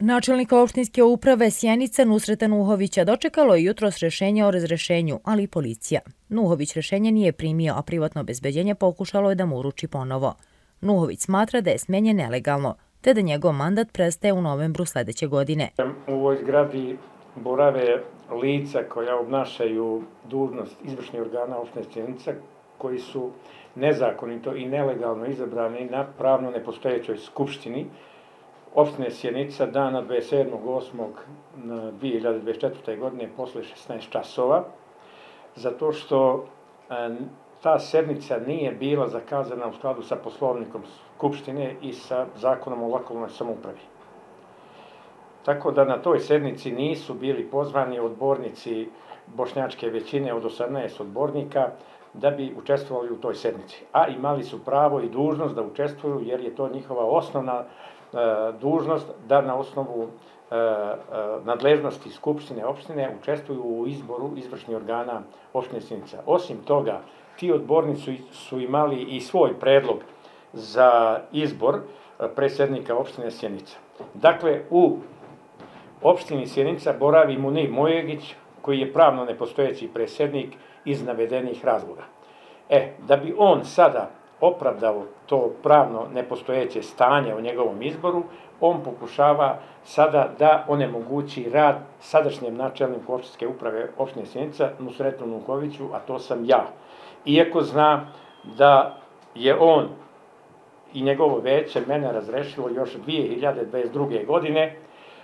Načelnika opštinske uprave Sjenica Nusreta Nuhovića dočekalo je jutros rješenje o razrešenju, ali i policija. Nuhović rješenje nije primio, a privatno obezbeđenje pokušalo je da mu uruči ponovo. Nuhović smatra da je smenjen nelegalno, te da njegov mandat prestaje u novembru sljedeće godine. U ovoj zgradi borave lica koja obnašaju dužnost izvršnih organa opštine Sjenica, koji su nezakonito i nelegalno izabrani na pravno nepostojećoj skupštini opštine Sjenica dana 27.8.2024. godine posle 16 časova, zato što ta sednica nije bila zakazana u skladu sa poslovnikom skupštine i sa zakonom o lokalnoj samoupravi. Tako da na toj sednici nisu bili pozvani odbornici bošnjačke većine od 18 odbornika da bi učestvovali u toj sednici. A imali su pravo i dužnost da učestvuju jer je to njihova osnovna dužnost da na osnovu nadležnosti skupštine opštine učestvuju u izboru izvršnih organa opštine Sjenica. Osim toga, ti odbornici su imali i svoj predlog za izbor predsjednika opštine Sjenica. Dakle, u opštini Sjenica boravi Munir Mojegić, koji je pravno nepostojeći predsjednik iz navedenih razloga. Da bi on sada opravdao to pravno nepostojeće stanje u njegovom izboru, on pokušava sada da onemogući rad sadašnjem načelniku opštinske uprave opštine Sjenica, Nusretu Nuhoviću, a to sam ja. Iako zna da je on i njegovo veće mene razrešilo još 2022. godine,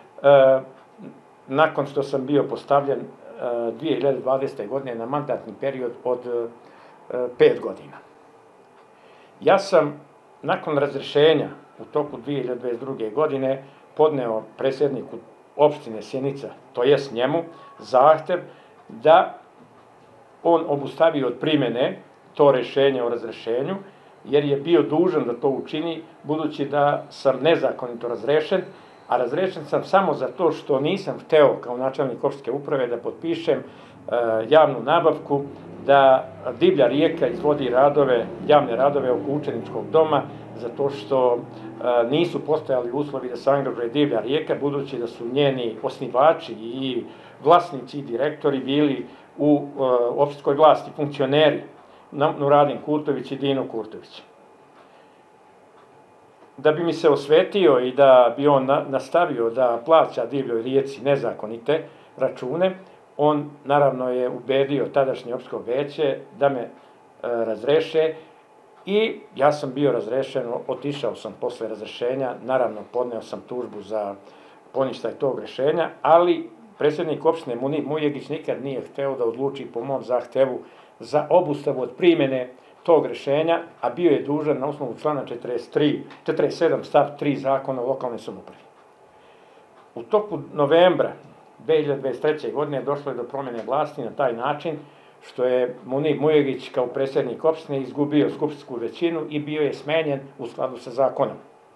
nakon što sam bio postavljen 2020. godine na mandatni period od 5 godina. Ja sam nakon razrešenja u toku 2022. godine podneo predsjedniku opštine Sjenica, to jest njemu, zahtev da on obustavi od primjene to rješenje o razrešenju, jer je bio dužan da to učini, budući da sam nezakonito razrešen, a razrešen sam samo zato što nisam hteo kao načelnik opštinske uprave da potpišem javnu nabavku da Divlja rijeka izvodi javne radove oko učeničkog doma, zato što nisu postojali uslovi da se angažuje Divlja rijeka, budući da su njeni osnivači i vlasnici i direktori bili u opštinskoj vlasti, funkcioneri, Nuradin Kurtović i Dino Kurtović. Da bi mi se osvetio i da bi on nastavio da plaća Divljoj rijeci nezakonite račune, on naravno je ubedio tadašnje opštinsko veće da me razreše i ja sam bio razrešen, otišao sam posle razrešenja, naravno podneo sam tužbu za poništaj tog rešenja, ali predsjednik opštine Munir Mojegić nikad nije hteo da odluči po mom zahtevu za obustavu od primjene tog rešenja, a bio je dužan na osnovu člana 47 stav 3 zakona o lokalnoj samoupravi. U toku novembra 2023. godine došlo je do promjene vlasti na taj način što je Munir Mojegić kao predsjednik opštine izgubio skupštinsku većinu i bio je smenjen u skladu sa zakonom.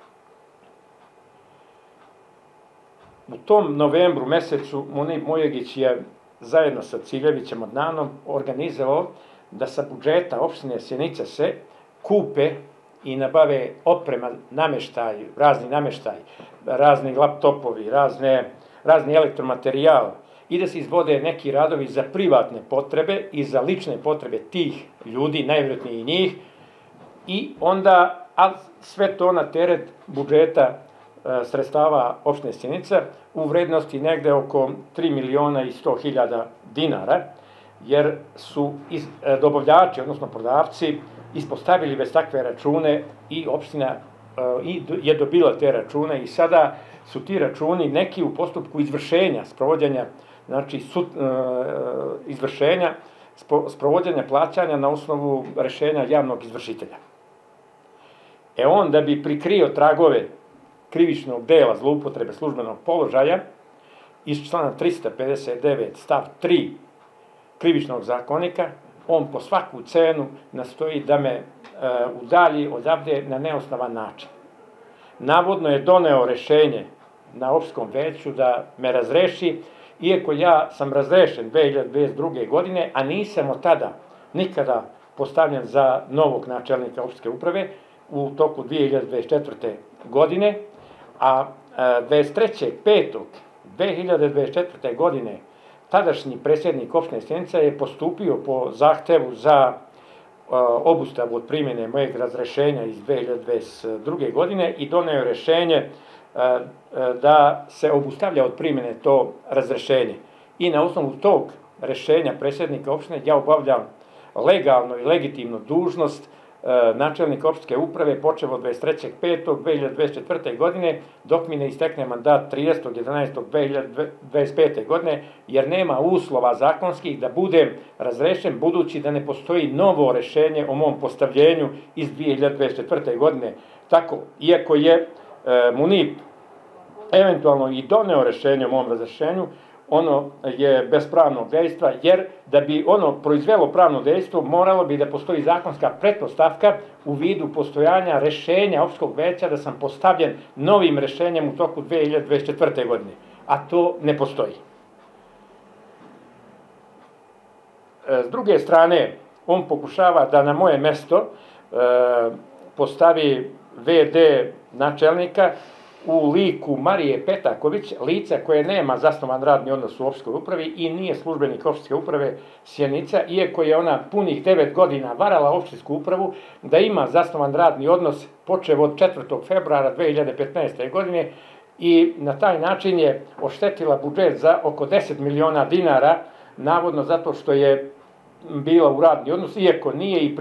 U tom novembru mesecu Munir Mojegić je zajedno sa Ciljevićem Adnanom organizovao da sa budžeta opštine Sjenica se kupe i nabave oprema, razni laptopovi, razni elektromaterijal i da se izvode neki radovi za privatne potrebe i za lične potrebe tih ljudi, najvjerojatnije i njih, i onda sve to na teret budžeta sredstava opštine Sjenica u vrednosti negde oko 3.100.000 dinara, jer su dobavljači, odnosno prodavci, ispostavili bez takve račune i opština je dobila te račune i sada su ti računi neki u postupku izvršenja, sprovođenja plaćanja na osnovu rešenja javnog izvršitelja. On da bi prikrio tragove krivičnog dela zloupotrebe službenog položaja iz člana 359 stav 3 krivičnog zakonika, on po svaku cenu nastoji da me udalji odavde na neosnovan način. Navodno je doneo rešenje na opštinskom veću da me razreši, iako ja sam razrešen 2022. godine, a nisam od tada nikada postavljen za novog načelnika opštinske uprave u toku 2024. godine, a 23.5.2024. godine tadašnji predsjednik opštine Sjenica je postupio po zahtevu za obustavu od primjene mojeg razrešenja iz 2022. godine i doneo rešenje da se obustavlja od primjene to razrešenje. I na osnovu tog rešenja predsjednika opštine ja obavljam legalno i legitimnu dužnost načelnika opštinske uprave počev od 23.5.2024. godine dok mi ne istekne mandat 30.11.2025. godine jer nema uslova zakonskih da budem razrešen budući da ne postoji novo rešenje o mom postavljenju iz 2024. godine. Tako, iako je Munib eventualno i doneo rešenje o mom razrešenju, ono je bez pravnog dejstva, jer da bi ono proizvelo pravno dejstvo, moralo bi da postoji zakonska pretpostavka u vidu postojanja rešenja opštinskog veća da sam postavljen novim rešenjem u toku 2024. godine, a to ne postoji. S druge strane, on pokušava da na moje mesto postavi VD načelnika u liku Marije Petaković, lica koje nema zasnovan radni odnos u opštinskoj upravi i nije službenik opštinske uprave Sjenica, iako je ona punih 9 godina varala opštinsku upravu da ima zasnovan radni odnos počev od 4. februara 2015. godine i na taj način je oštetila budžet za oko 10 miliona dinara, navodno zato što je bila u radni odnos, iako nije i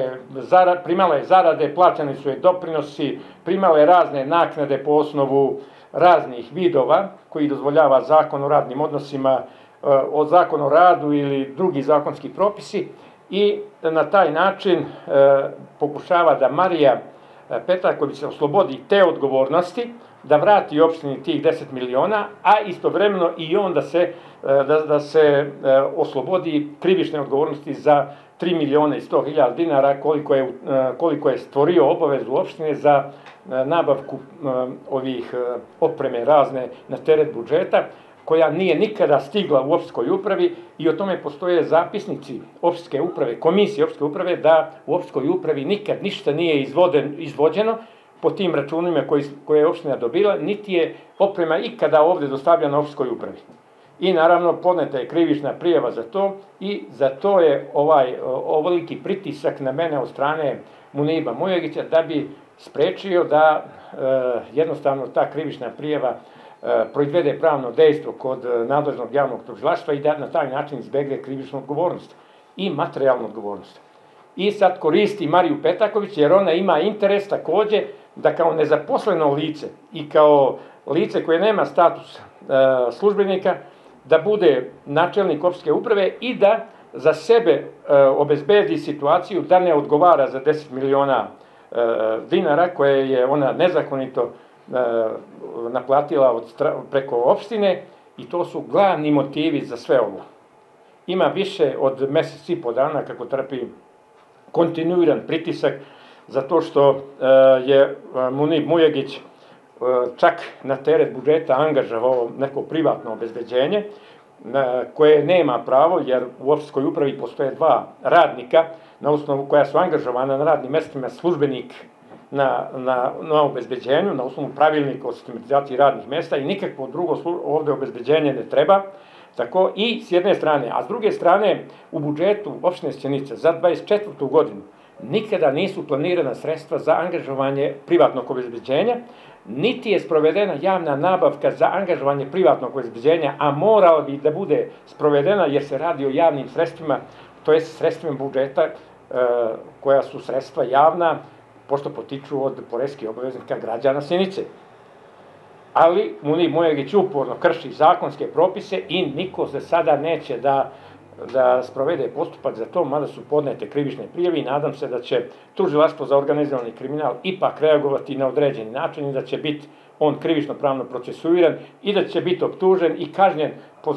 primala je zarade, plaćani su je doprinosi, primala je razne naknade po osnovu raznih vidova koji dozvoljava zakon o radnim odnosima, od zakona o radu ili drugi zakonski propisi i na taj način pokušava da Marija Petaković se oslobodi te odgovornosti, da vrati opštini tih 10 miliona, a istovremeno i on da se oslobodi krivične odgovornosti za 3 miliona i 100 hiljada dinara koliko je stvorio obavezu opštine za nabavku ovih opreme razne na teret budžeta, koja nije nikada stigla u opštinskoj upravi i o tome postoje zapisnici opštinske uprave, komisije opštinske uprave, da u opštinskoj upravi nikad ništa nije izvođeno po tim računima koje je opština dobila, niti je oprema ikada ovde dostavljena opštinskoj upravi. I naravno podneta je krivična prijava za to i za to je ovoliki pritisak na mene od strane Muniba Mujagića da bi sprečio da jednostavno ta krivična prijava proizvede pravno dejstvo kod nadležnog javnog tužilaštva i da na taj način izbegne krivičnu odgovornost i materijalnu odgovornost. I sad koristi Mariju Petaković jer ona ima interes takođe da kao nezaposleno lice i kao lice koje nema status službenika da bude načelnik opštinske uprave i da za sebe obezbedi situaciju da ne odgovara za 10 miliona dinara koje je ona nezakonito naplatila preko opštine i to su glavni motivi za sve ovo. Ima više od mesec i po dana kako trpi kontinuiran pritisak zato što je Munib Mujagić čak na teret budžeta angažovao neko privatno obezbeđenje koje nema pravo jer u opštinskoj upravi postoje 2 radnika na osnovu koja su angažovana na radnim mestima službenik na obezbeđenju, na osnovu pravilnika o sistematizaciji radnih mesta i nikakvo drugo ovde obezbeđenje ne treba. Tako i s jedne strane, a s druge strane u budžetu opštine Sjenica za 24. godinu nikada nisu planirana sredstva za angažovanje privatnog obezbeđenja, niti je sprovedena javna nabavka za angažovanje privatnog obezbeđenja, a morala bi da bude sprovedena jer se radi o javnim sredstvima, to je sredstvima budžeta koja su sredstva javna, pošto potiču od poreskih obaveznika građana Sjenice. Ali Munib Mujagić uporno krši zakonske propise i niko za sada neće da sprovede postupak za to, mada su podnete krivične prijave i nadam se da će tužilaštvo za organizovani kriminal ipak reagovati na određeni način i da će biti on krivično pravno procesuiran i da će biti optužen i kažnjen po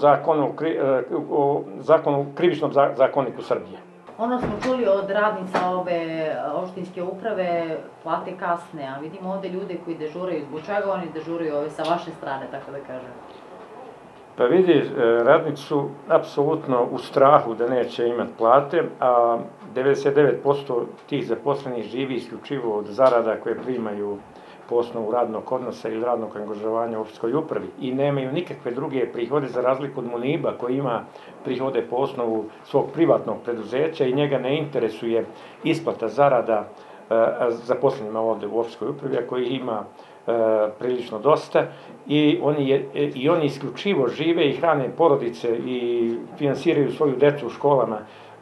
krivičnom zakoniku Srbije. Ono smo čuli od radnica ove opštinske uprave, plate kasne, a vidimo ovde ljude koji dežuraju. Zbog čega oni dežuraju sa vaše strane, tako da kažem? Pa vidi, radnici su apsolutno u strahu da neće imati plate, a 99% tih zaposlenih živi isključivo od zarada koje primaju po osnovu radnog odnosa ili radnog angažovanja u opštinskoj upravi i nemaju nikakve druge prihode za razliku od Muniba koji ima prihode po osnovu svog privatnog preduzeća i njega ne interesuje isplata zarada zaposlenima ovde u opštinskoj upravi, a koji ima prilično dosta i oni isključivo žive i hrane porodice i finansiraju svoju decu u školama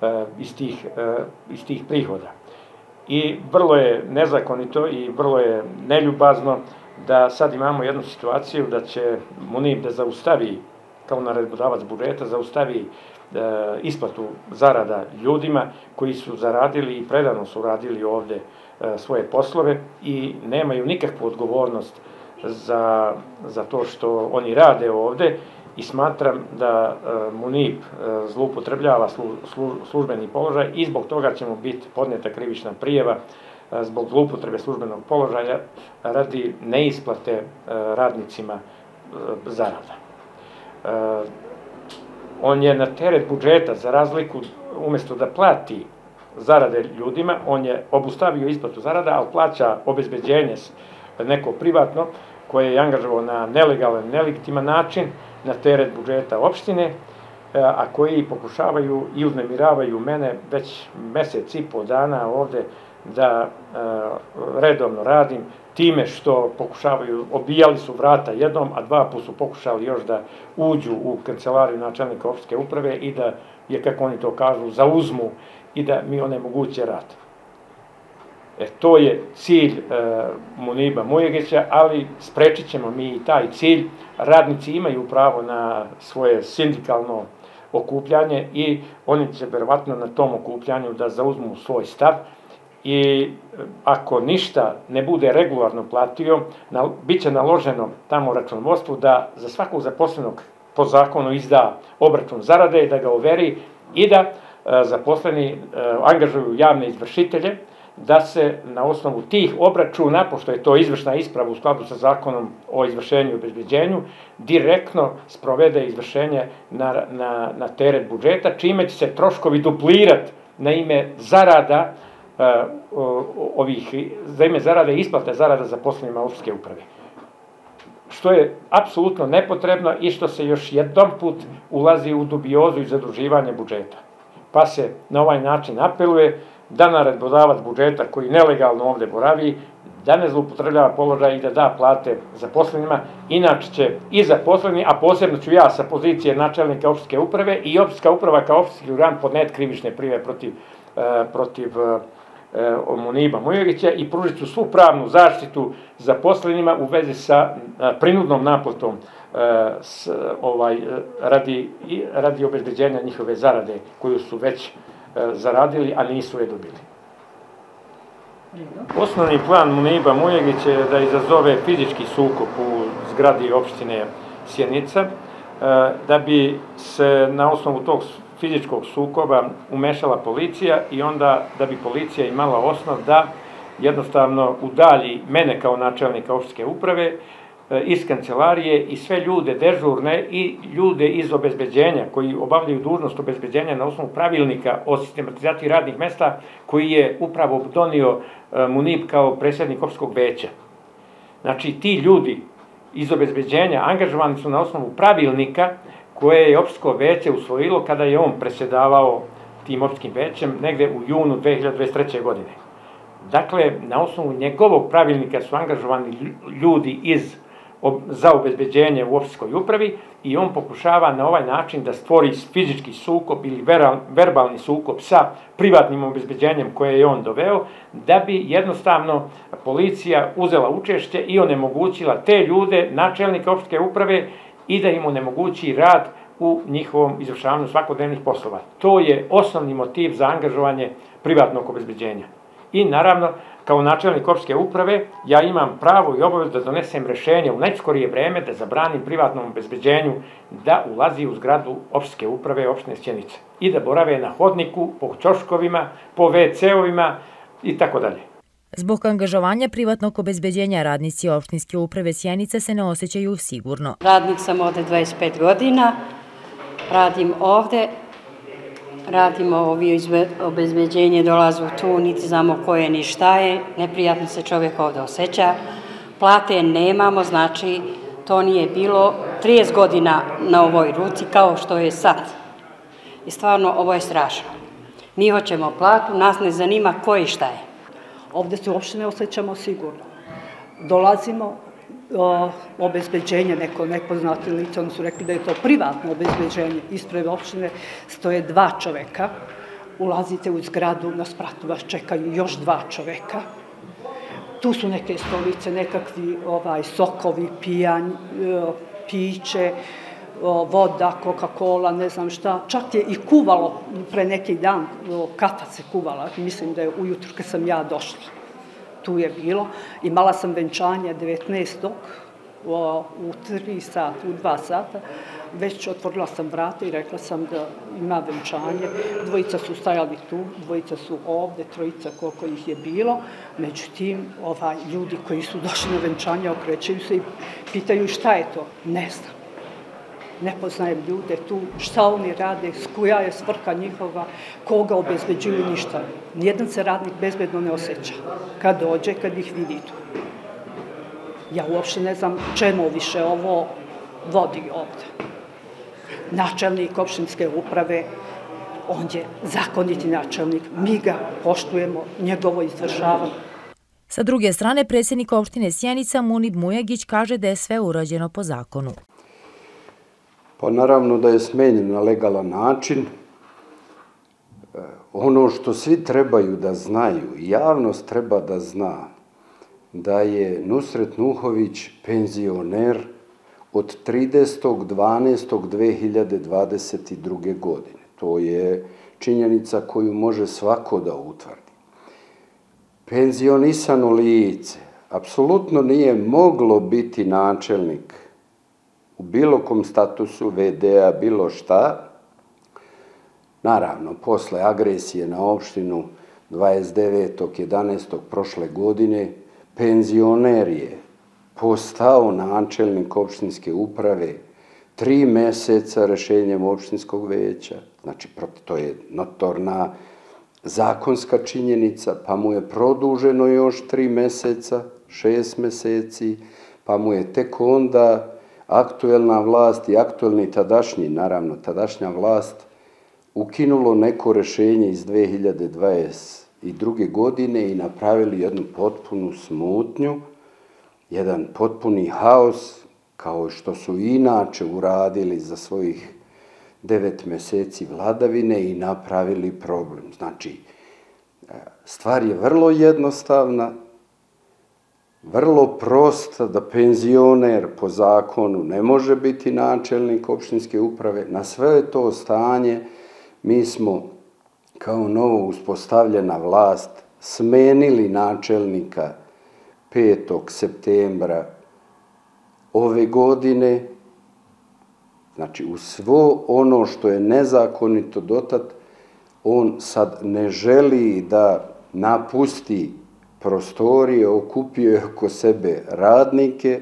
iz tih prihoda. I vrlo je nezakonito i vrlo je neljubazno da sad imamo jednu situaciju da će Munib da zaustavi, kao naredbodavac budžeta, zaustavi isplatu zarada ljudima koji su zaradili i predano su radili ovde svoje poslove i nemaju nikakvu odgovornost za to što oni rade ovde i smatram da Munib zloupotrebljava službeni položaj i zbog toga će mu biti podneta krivična prijava zbog zloupotrebe službenog položaja radi neisplate radnicima zarada. On je na teret budžeta, za razliku, umjesto da plati zarade ljudima, on je obustavio isplatu zarada, ali plaća obezbeđenje neko privatno, koje je angažovao na nelegalan, nelegitiman način na teret budžeta opštine, a koji pokušavaju i uznemiravaju mene već mesec i po dana ovde da redovno radim, time što pokušavaju, obijali su vrata jednom, a dva put su pokušali još da uđu u kancelariju načelnika opštinske uprave i da je, kako oni to kažu, zauzmu i da mi onemoguće rad. To je cilj Muniba Mujegića, ali sprečit ćemo mi i taj cilj. Radnici imaju pravo na svoje sindikalno okupljanje i oni će verovatno na tom okupljanju da zauzmu svoj stav i ako ništa ne bude regularno platio, bit će naloženo tamo računovodstvu da za svakog zaposlenog po zakonu izda obračun zarade, da ga overi i da zaposleni angažuju javne izvršitelje, da se na osnovu tih obračuna, pošto je to izvršna isprava u skladu sa zakonom o izvršenju i obezbeđenju, direktno sprovede izvršenje na teret budžeta, čime će se troškovi duplirati na ime zarada i isplate zarada zaposlenima opštinske uprave. Što je apsolutno nepotrebno i što se još jedan put ulazi u dubiozu i zaduživanje budžeta. Pa se na ovaj način apeluje da naredbodavac budžeta koji nelegalno ovde boravi, da ne zloupotrebljava položaj i da da plate zaposlenima, inače će i zaposleni, a posebno ću ja sa pozicije načelnika opštinske uprave i opštinska uprava kao opštinski organ podneti krivične prijave protiv Muniba Mujegića i pružit ću svu pravnu zaštitu zaposlenima u vezi sa prinudnom naplatom radi obezbeđenja njihove zarade koju su već zaradili, a nisu je dobili. Osnovni plan Muniba Mujegića je da izazove fizički sukob u zgradi opštine Sjenica, da bi se na osnovu tog fizičkog sukoba umešala policija i onda da bi policija imala osnov da jednostavno udalji mene kao načelnika opštinske uprave iz kancelarije i sve ljude dežurne i ljude iz obezbeđenja koji obavljaju dužnost obezbeđenja na osnovu pravilnika o sistematizaciji radnih mesta koji je upravo donio Munib kao predsjednik opštinskog veća. Znači, ti ljudi iz obezbeđenja angažovani su na osnovu pravilnika koje je opštinsko veće usvojilo kada je on predsjedavao tim opštinskim većem negde u junu 2023. godine. Dakle, na osnovu njegovog pravilnika su angažovani ljudi za obezbeđenje u opštinskoj upravi i on pokušava na ovaj način da stvori fizički sukob ili verbalni sukob sa privatnim obezbeđenjem koje je on doveo, da bi jednostavno policija uzela učešće i onemogućila te ljude, načelnika opštinske uprave, i da im onemogući rad u njihovom izvršavanju svakodnevnih poslova. To je osnovni motiv za angažovanje privatnog obezbeđenja. I naravno, kao načelnik opštinske uprave, ja imam pravo i obavezu da donesem rešenje u najskorije vreme da zabranim privatnom obezbeđenju da ulazi u zgradu opštinske uprave opštine Sjenica i da borave na hodniku, po ćoškovima, po WC-ovima i tako dalje. Zbog angažovanja privatnog obezbeđenja radnici opštinske uprave Sjenica se ne osjećaju sigurno. Radnik sam ovde 25 godina, radim ovde, radimo obezbeđenje, dolazu tu, niti znamo ko je ni šta je, neprijatno se čovjek ovde osjeća. plate nemamo, znači to nije bilo 30 godina na ovoj ruci kao što je sad. I stvarno ovo je strašno. Mi hoćemo platu, nas ne zanima ko i šta je. Ovdje se uopšte ne osjećamo sigurno. Dolazimo, obezbeđenje, neko nepoznati lice, oni su rekli da je to privatno obezbeđenje. Ispred opštine stoje 2 čoveka, ulazite u zgradu, na spratu vas čekaju još 2 čoveka. Tu su neke stolice, nekakvi sokovi, piće, voda, Coca-Cola, ne znam šta. Čak je i kuvalo pre neki dan, kafa se kuvala, mislim da je ujutru kad sam ja došla. Tu je bilo. Imala sam venčanje 19. u 3 sata, u 2 sata. Već otvorila sam vrata i rekla sam da ima venčanje. 2 su stajali tu, 2 su ovde, 3 koliko ih je bilo. Međutim, ljudi koji su došli na venčanje okrećaju se i pitaju šta je to. Ne znam. Ne poznajem ljude tu, šta oni rade, koja je svrha njihova, koga obezbeđuju, ništa. Nijedan se radnik bezbedno ne osjeća kad dođe, kad ih vidi tu. Ja uopšte ne znam čemu više ovo vodi ovde. Načelnik opštinske uprave, on je zakoniti načelnik, mi ga poštujemo, njegovo izvršavamo. Sa druge strane, predsjednik opštine Sjenica Munib Mujagić kaže da je sve urađeno po zakonu. Pa naravno da je smenjen na legalan način. Ono što svi trebaju da znaju, javnost treba da zna, da je Nusret Nuhović penzioner od 30.12.2022. godine. To je činjenica koju može svako da utvrdi. Penzionisano lice apsolutno nije moglo biti načelnik u bilo kom statusu, VD-a, bilo šta. Naravno, posle agresije na opštinu 29.11. prošle godine, penzioner je postao načelnik opštinske uprave 3 meseca rešenjem opštinskog veća. Znači, to je notorna zakonska činjenica, pa mu je produženo još 3 meseca, 6 meseci, pa mu je tek onda aktuelna vlast i aktuelni tadašnji, naravno tadašnja vlast, ukinulo neko rešenje iz 2022. godine i napravili jednu potpunu smutnju, jedan potpuni haos, kao što su inače uradili za svojih 9 meseci vladavine i napravili problem. Znači, stvar je vrlo jednostavna, vrlo prosta, da penzioner po zakonu ne može biti načelnik opštinske uprave. Na sve to stanje mi smo kao novo uspostavljena vlast smenili načelnika 5. septembra ove godine. Znači, u svo ono što je nezakonito dotad, on sad ne želi da napusti prostorije, okupio je oko sebe radnike,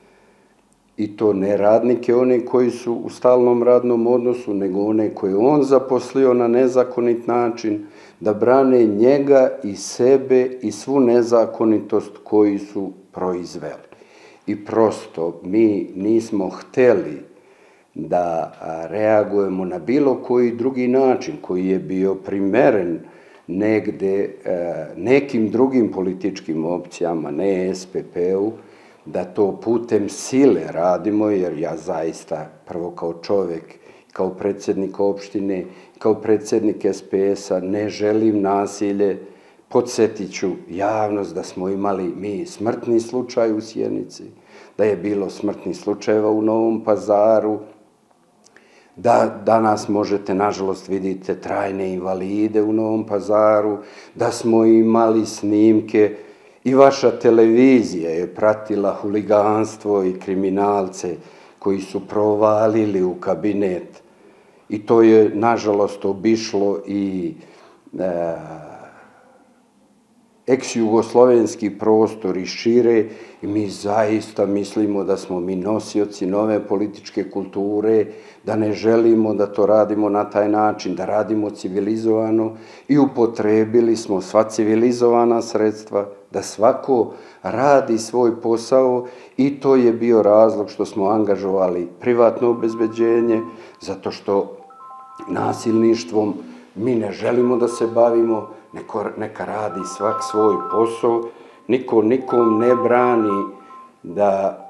i to ne radnike one koji su u stalnom radnom odnosu, nego one koje on zaposlio na nezakonit način, da brane njega i sebe i svu nezakonitost koju su proizveli. I prosto mi nismo hteli da reagujemo na bilo koji drugi način koji je bio primeren negde nekim drugim političkim opcijama, ne SPP-u, da to putem sile radimo, jer ja zaista prvo kao čovek, kao predsjednik opštine, kao predsjednik SPS-a ne želim nasilje. Podsjetit ću javnost da smo imali mi smrtni slučaj u Sjenici, da je bilo smrtnih slučajeva u Novom Pazaru, da danas možete, nažalost, vidite trajne invalide u Novom Pazaru, da smo imali snimke i vaša televizija je pratila huliganstvo i kriminalce koji su provalili u kabinet. I to je, nažalost, obišlo i ex-jugoslovenski prostor i šire i mi zaista mislimo da smo mi nosioci nove političke kulture, da ne želimo da to radimo na taj način, da radimo civilizovano i upotrebili smo sva civilizovana sredstva, da svako radi svoj posao i to je bio razlog što smo angažovali privatno obezbeđenje, zato što nasilništvom mi ne želimo da se bavimo, neka radi svak svoj posao, niko nikom ne brani da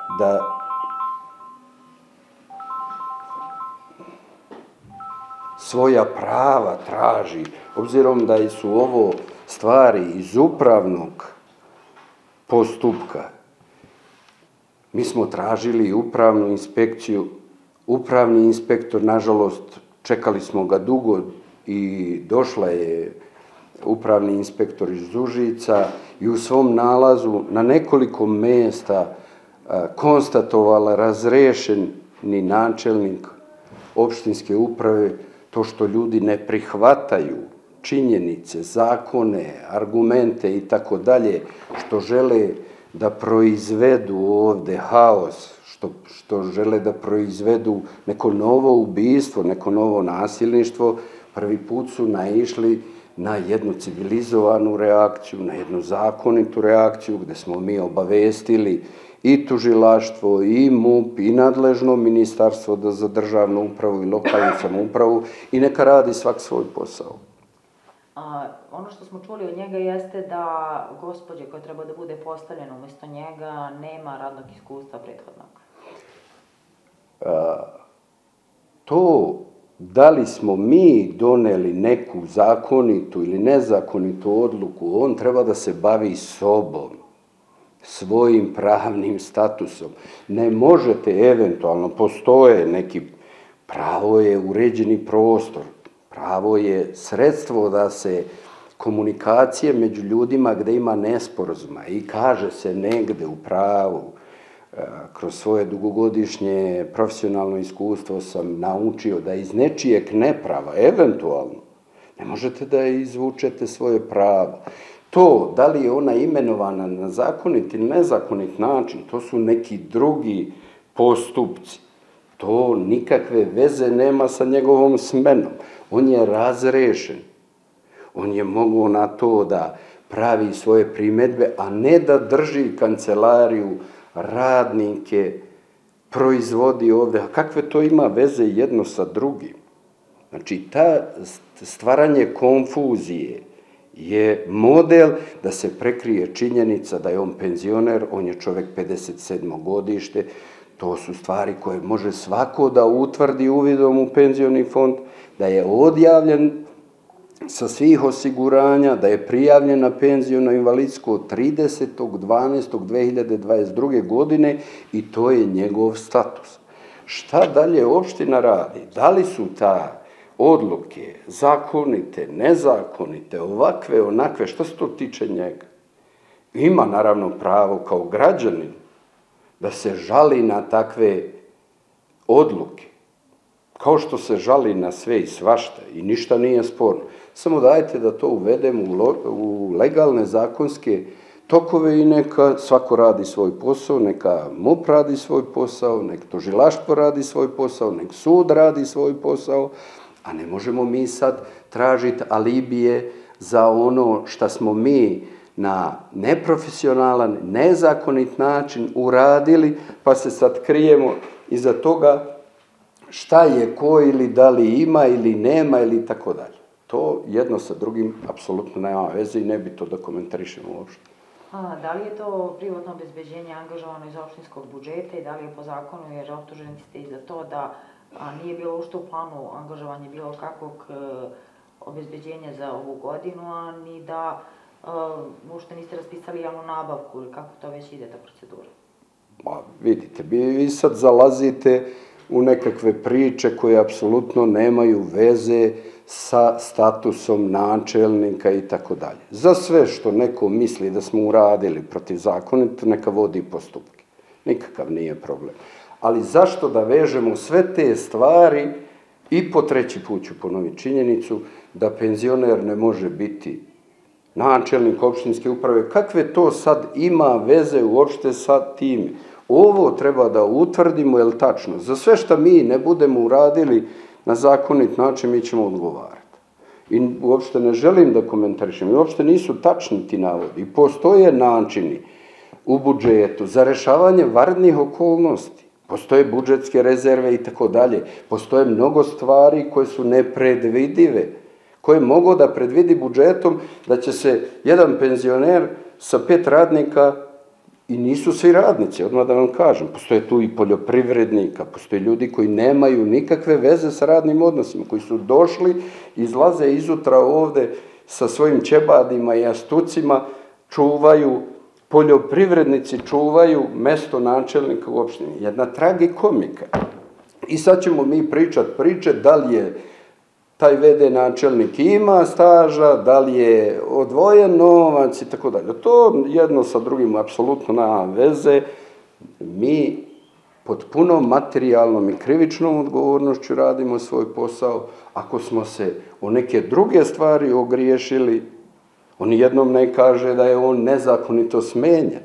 svoja prava traži, obzirom da su ovo stvari iz upravnog postupka. Mi smo tražili upravnu inspekciju, upravni inspektor, nažalost, čekali smo ga dugo i došla je upravni inspektor iz Užica i u svom nalazu na nekoliko mjesta konstatovala razrešeni načelnik opštinske uprave to što ljudi ne prihvataju činjenice, zakone, argumente i tako dalje, što žele da proizvedu ovde haos, što žele da proizvedu neko novo ubistvo, neko novo nasilništvo, prvi put su naišli na jednu civilizovanu reakciju, na jednu zakonitu reakciju, gde smo mi obavestili i tužilaštvo, i MUP, i nadležno ministarstvo za državnu upravu i lokalnu samoupravu i neka radi svak svoj posao. Ono što smo čuli od njega jeste da gospođe koja treba da bude postavljena umjesto njega nema radnog iskustva prethodnog. To da li smo mi doneli neku zakonitu ili nezakonitu odluku, on treba da se bavi sobom, svojim pravnim statusom. Ne možete eventualno, postoje neki, pravo je uređeni prostor, pravo je sredstvo da se komunikacije među ljudima gde ima nesporazuma i kaže se negde u pravu, kroz svoje dugogodišnje profesionalno iskustvo sam naučio da iz nečijeg neprava, eventualno, ne možete da izvučete svoje pravo. To, da li je ona imenovana na zakonit ili nezakonit način, to su neki drugi postupci. To nikakve veze nema sa njegovom smenom. On je razrešen. On je mogao na to da pravi svoje primedbe, a ne da drži kancelariju, radnike, proizvodi ovde. A kakve to ima veze jedno sa drugim? Znači, ta stvaranje konfuzije je model da se prekrije činjenica da je on penzioner, on je čovek 57. godište, to su stvari koje može svako da utvrdi uvidom u penzioni fond, da je odjavljen sa svih osiguranja, da je prijavljen na penziono invalidsko 30.12.2022. godine i to je njegov status. Šta dalje opština radi? Da li su ta odluke zakonite, nezakonite, ovakve, onakve, što se to tiče njega? Ima naravno pravo kao građanin da se žali na takve odluke, kao što se žali na sve i svašta i ništa nije sporno. Samo dajte da to uvedemo u legalne zakonske tokove i neka svako radi svoj posao, neka MUP radi svoj posao, nek tužilaštvo radi svoj posao, nek sud radi svoj posao, a ne možemo mi sad tražiti alibije za ono što smo mi na neprofesionalan, nezakonit način uradili, pa se sad krijemo iza toga šta je ko ili da li ima ili nema ili tako dalje. To jedno sa drugim apsolutno nema veze i ne bi to da komentarišemo uopšte. Da li je to privatno obezbeđenje angažovano iz opštinskog budžeta i da li je po zakonu, jer optuženi ste i za to da nije bilo ušte u planu angažovanje bilo kakvog obezbeđenja za ovu godinu, a ni da ušte niste raspisali javnu nabavku ili kako to već ide ta procedura? Vidite, vi sad zalazite u nekakve priče koje apsolutno nemaju veze sa statusom načelnika i tako dalje. Za sve što neko misli da smo uradili protivzakonito, neka vodi postupke. Nikakav nije problem. Ali zašto da vežemo sve te stvari i po treći put ću ponoviti činjenicu da penzioner ne može biti načelnik opštinske uprave, kakve to sad ima veze uopšte sa tim? Ovo treba da utvrdimo, je li tačno? Za sve što mi ne budemo uradili na zakonit način, mi ćemo odgovarati. I uopšte ne želim da komentarišem, i uopšte nisu tačni ti navodi. Postoje načini u budžetu za rešavanje vanrednih okolnosti. Postoje budžetske rezerve i tako dalje. Postoje mnogo stvari koje su nepredvidive, koje mogu da predvidi budžetom da će se jedan penzioner sa 5 radnika, i nisu svi radnici, odmah da vam kažem, postoje tu i poljoprivrednika, postoje ljudi koji nemaju nikakve veze sa radnim odnosima, koji su došli, izlaze izutra ovde sa svojim ćebadima i astucima, čuvaju, poljoprivrednici čuvaju mesto načelnika u opštini. Jedna tragikomika. I sad ćemo mi pričati priče da li je taj VD načelnik ima staža, da li je odvojen novac i tako dalje. To jedno sa drugim apsolutno nema veze. Mi pod punom materijalnom i krivičnom odgovornošću radimo svoj posao. Ako smo se o neke druge stvari ogriješili, on jednom ne kaže da je on nezakonito smenjen,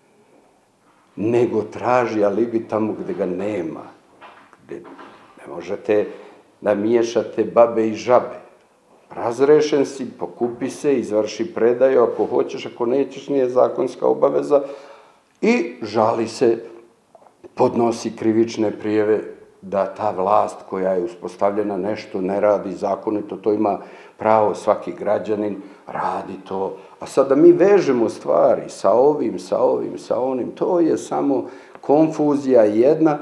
nego traži alibi tamo gde ga nema. Gde ne možete da miješate babe i žabe. Razrešen si, pokupi se, izvrši predaju, ako hoćeš, ako nećeš, nije zakonska obaveza, i žali se, podnosi krivične prijave da ta vlast koja je uspostavljena nešto ne radi zakonito, to ima pravo svaki građanin, radi to. A sad da mi vežemo stvari sa ovim, sa onim, to je samo konfuzija jedna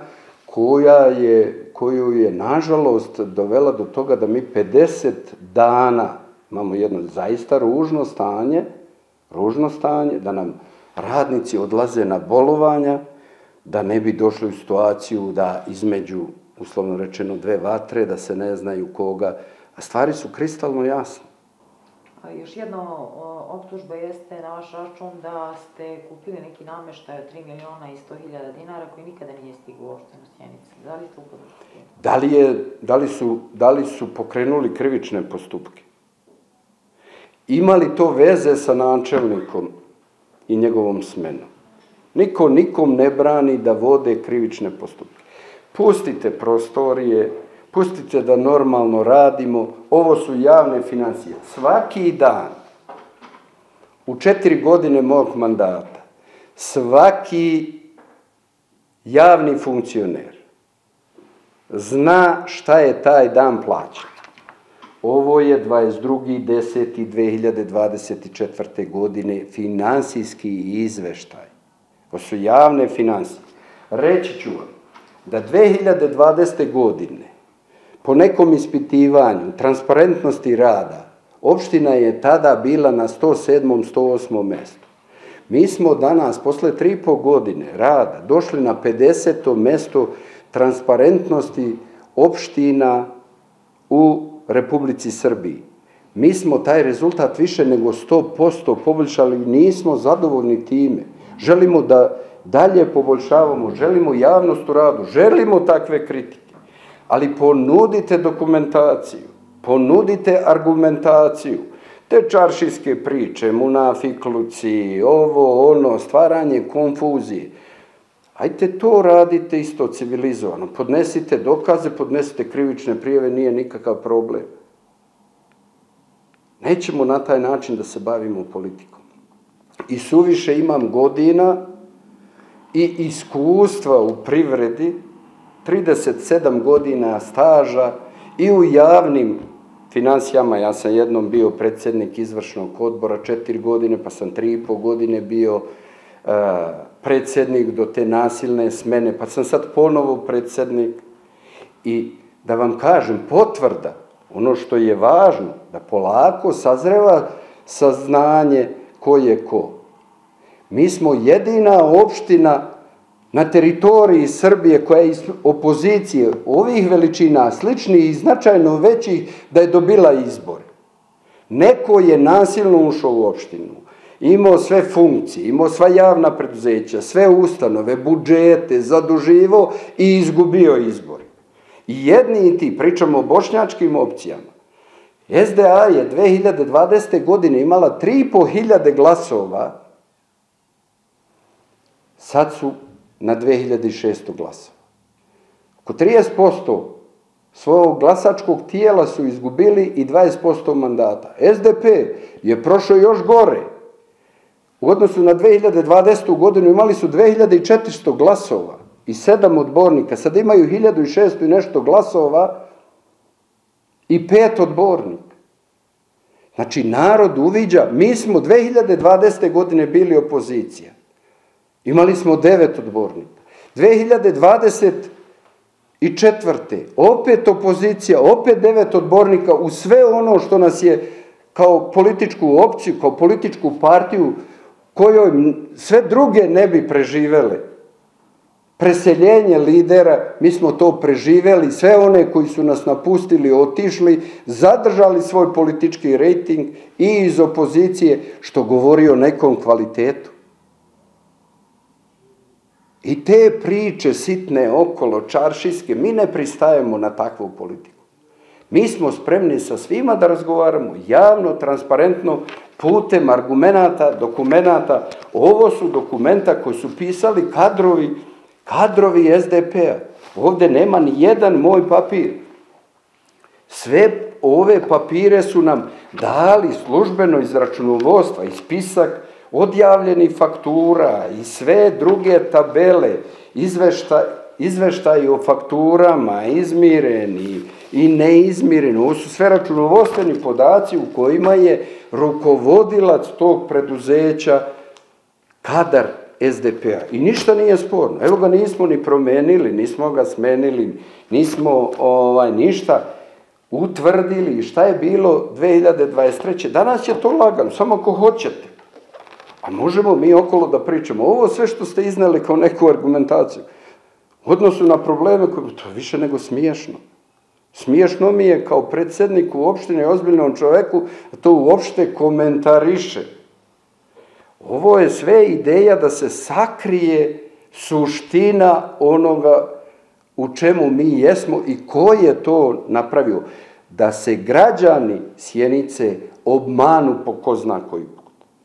koju je, nažalost, dovela do toga da mi 50 dana imamo jedno zaista ružno stanje, da nam radnici odlaze na bolovanja, da ne bi došli u situaciju da između, uslovno rečeno, 2 vatre, da se ne znaju koga, a stvari su kristalno jasne. A još jedna optužba jeste na vaš račun da ste kupili neki nameštaj od 3.100.000 dinara koji nikada nije stigao u opštinu Sjenica. Da li ste upoznati? Da li su pokrenuli krivične postupke? Ima li to veze sa načelnikom i njegovom smenom? Niko nikom ne brani da vode krivične postupke. Pustite prostorije, pustite da normalno radimo, ovo su javne financije. Svaki dan, u 4 godine mog mandata, svaki javni funkcioner zna šta je taj dan plaćen. Ovo je 22.10.2024. godine finansijski izveštaj. Ovo su javne financije. Reći ću vam da 2020. godine po nekom ispitivanju transparentnosti rada opština je tada bila na 107. 108. mestu. Mi smo danas, posle 3,5 godine rada, došli na 50. mesto transparentnosti opština u Republici Srbiji. Mi smo taj rezultat više nego 100% poboljšali, nismo zadovoljni time. Želimo da dalje poboljšavamo, želimo javnost u radu, želimo takve kritike, ali ponudite dokumentaciju, ponudite argumentaciju. Te čaršijske priče, munafikluci, ovo, ono, stvaranje konfuzije. Ajte to radite isto civilizovano. Podnesite dokaze, podnesite krivične prijave, nije nikakav problem. Nećemo na taj način da se bavimo politikom. I suviše imam godina i iskustva u privredi, 37 godina staža i u javnim finansijama. Ja sam jednom bio predsjednik izvršnog odbora 4 godine, pa sam 3,5 godine bio predsjednik do te nasilne smene, pa sam sad ponovo predsjednik. I da vam kažem, potvrda, ono što je važno, da polako sazreva saznanje ko je ko. Mi smo jedina opština na teritoriji Srbije koja je iz opozicije ovih veličina, sličnih i značajno većih, da je dobila izbore. Neko je nasilno ušao u opštinu, imao sve funkcije, imao sva javna preduzeća, sve ustanove, budžete, zaduživo i izgubio izbore. I jedni i ti, pričamo o bošnjačkim opcijama, SDA je 2020. godine imala 3.500 glasova, sad su na 2600 glasova. Oko 30% svog glasačkog tijela su izgubili i 20% mandata. SDP je prošao još gore. U odnosu na 2020. godinu imali su 2400 glasova i 7 odbornika. Sad imaju 1600 i nešto glasova i 5 odbornika. Znači, narod uviđa, mi smo 2020. godine bili opozicija. Imali smo 9 odbornika. 2024. opet opozicija, opet 9 odbornika u sve ono što nas je kao političku opciju, kao političku partiju, kojoj sve druge ne bi preživele. Preseljenje lidera, mi smo to preživeli, sve one koji su nas napustili, otišli, zadržali svoj politički rejting i iz opozicije, što govori o nekom kvalitetu. I te priče sitne okolo, čaršijske, mi ne pristajemo na takvu politiku. Mi smo spremni sa svima da razgovaramo javno, transparentno, putem argumenata, dokumenata. Ovo su dokumenta koji su pisali kadrovi SDP-a. Ovdje nema ni jedan moj papir. Sve ove papire su nam dali službeno iz računovodstva, i spisak odjavljenih faktura i sve druge tabele, izveštaji o fakturama, izmireni i neizmireni. Ovo su sve računovodstveni podaci u kojima je rukovodilac tog preduzeća kadar SDP-a. I ništa nije sporno. Evo ga nismo ni promenili, nismo ga smenili, nismo ništa utvrdili. Šta je bilo 2023. Danas je to lagano, samo ako hoćete. A možemo mi okolo da pričamo. Ovo sve što ste izneli kao neku argumentaciju, u odnosu na probleme, to je više nego smiješno. Smiješno mi je kao predsjedniku opštine, ozbiljnom čoveku, da to uopšte komentariše. Ovo je sve ideja da se sakrije suština onoga u čemu mi jesmo i ko je to napravio. Da se građani Sjenice obmanu po ko zna koji put.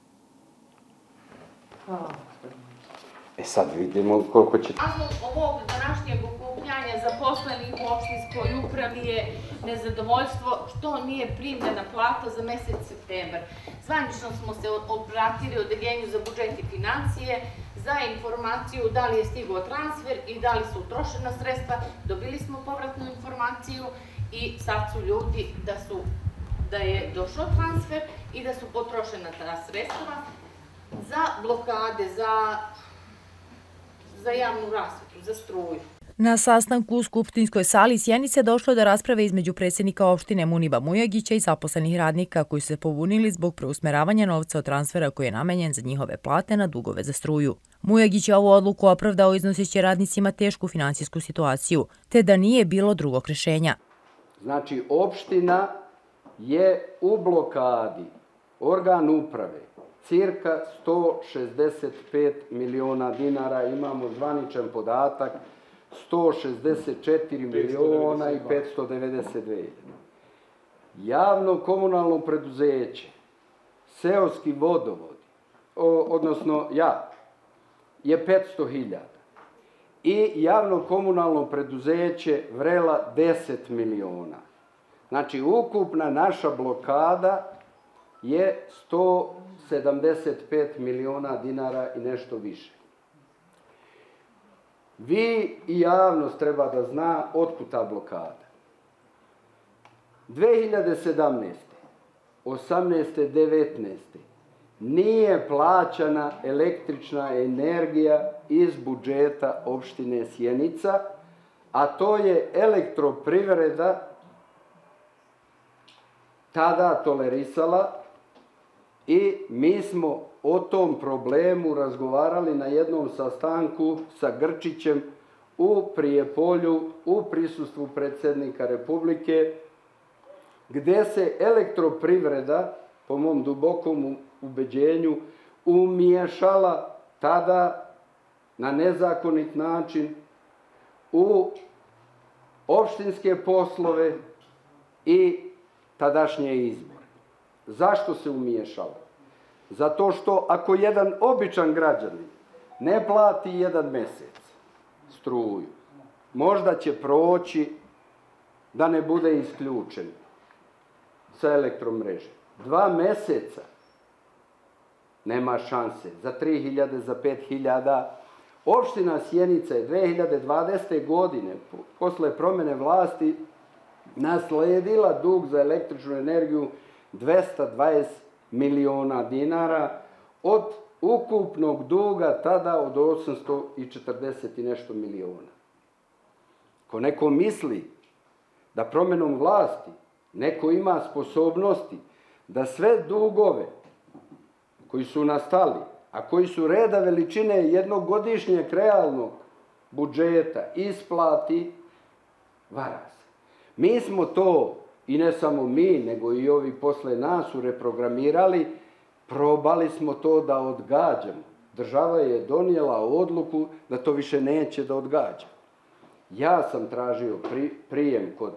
Sad vidimo koliko će... Razlog ovog današnjeg okupljanja zaposlenih u opštinskoj upravi je nezadovoljstvo što nije primljena plata za mesec septembar. Zvanično smo se obratili Odeljenju za budžet i financije za informaciju da li je stigao transfer i da li su utrošena sredstva. Dobili smo povratnu informaciju i sad su ljudi da je došao transfer i da su potrošena ta sredstva za blokade, za javnu rasvetu, za struju. Na sastanku u Skupštinskoj sali Sjenice došlo do rasprave između predsjednika opštine Muniba Mujagića i zaposlenih radnika koji su se pobunili zbog preusmeravanja novca od transfera koji je namenjen za njihove plate na dugove za struju. Mujagić je ovu odluku opravdao iznoseći radnicima tešku finansijsku situaciju, te da nije bilo drugog rješenja. Znači, opština je u blokadi, organ uprave, cirka 165 miliona dinara, imamo zvaničan podatak, 164 miliona i 592. Javno komunalno preduzeće, seoski vodovod, odnosno je 500.000. I javno komunalno preduzeće Vrela 10 miliona. Znači, ukupna naša blokada je 175 miliona dinara i nešto više. Vi i javnost treba da zna otkud ta blokada. 2017. 18. 19. nije plaćana električna energija iz budžeta opštine Sjenica, a to je Elektroprivreda tada tolerisala i mi smo o tom problemu razgovarali na jednom sastanku sa Grčićem u Prijepolju u prisustvu predsjednika Republike, gdje se Elektroprivreda, po mom dubokom ubeđenju, umiješala tada na nezakonit način u opštinske poslove i tadašnje izbore. Zašto se umiješala? Zato što ako jedan običan građanin ne plati jedan mjesec struju, možda će proći da ne bude isključen sa elektromreže. 2 mjeseca nema šanse. Za 3.000, za 5.000. Opština Sjenica je 2020. godine, posle promjene vlasti, nasledila dug za električnu energiju 220 miliona dinara od ukupnog duga tada od 840 i nešto miliona. Ako neko misli da promjenom vlasti neko ima sposobnosti da sve dugove koji su nastali, a koji su reda veličine jednogodišnjeg realnog budžeta isplati, vara se. Mi smo to, i ne samo mi, nego i ovi posle nas su reprogramirali, probali smo to da odgađamo. Država je donijela odluku da to više neće da odgađa. Ja sam tražio prijem kod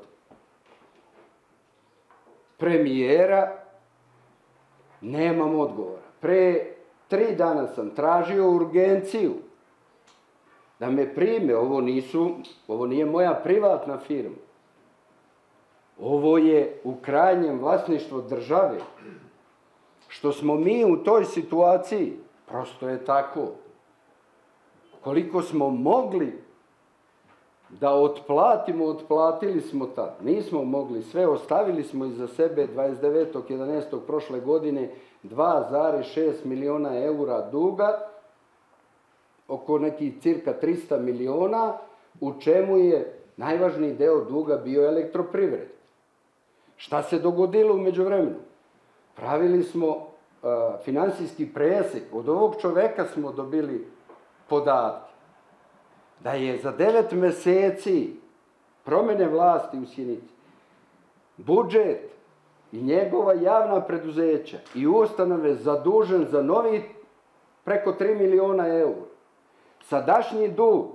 premijera, nemam odgovora. Pre 3 dana sam tražio urgenciju da me prime. Ovo nije moja privatna firma. Ovo je u krajnjem vlasništvu države. Što smo mi u toj situaciji, prosto je tako. Koliko smo mogli da otplatimo, otplatili smo tad. Nismo mogli sve, ostavili smo iza sebe 29.11. prošle godine 2,6 miliona eura duga, oko nekih cirka 300 miliona, u čemu je najvažniji deo duga bio elektroprivreda. Šta se dogodilo u međuvremenu? Pravili smo finansijski presek. Od ovog čoveka smo dobili podatke da je za 9 mjeseci promjene vlasti u Sjenici budžet i njegova javna preduzeća i ustanove zadužen za novi preko 3 miliona eura. Sadašnji dug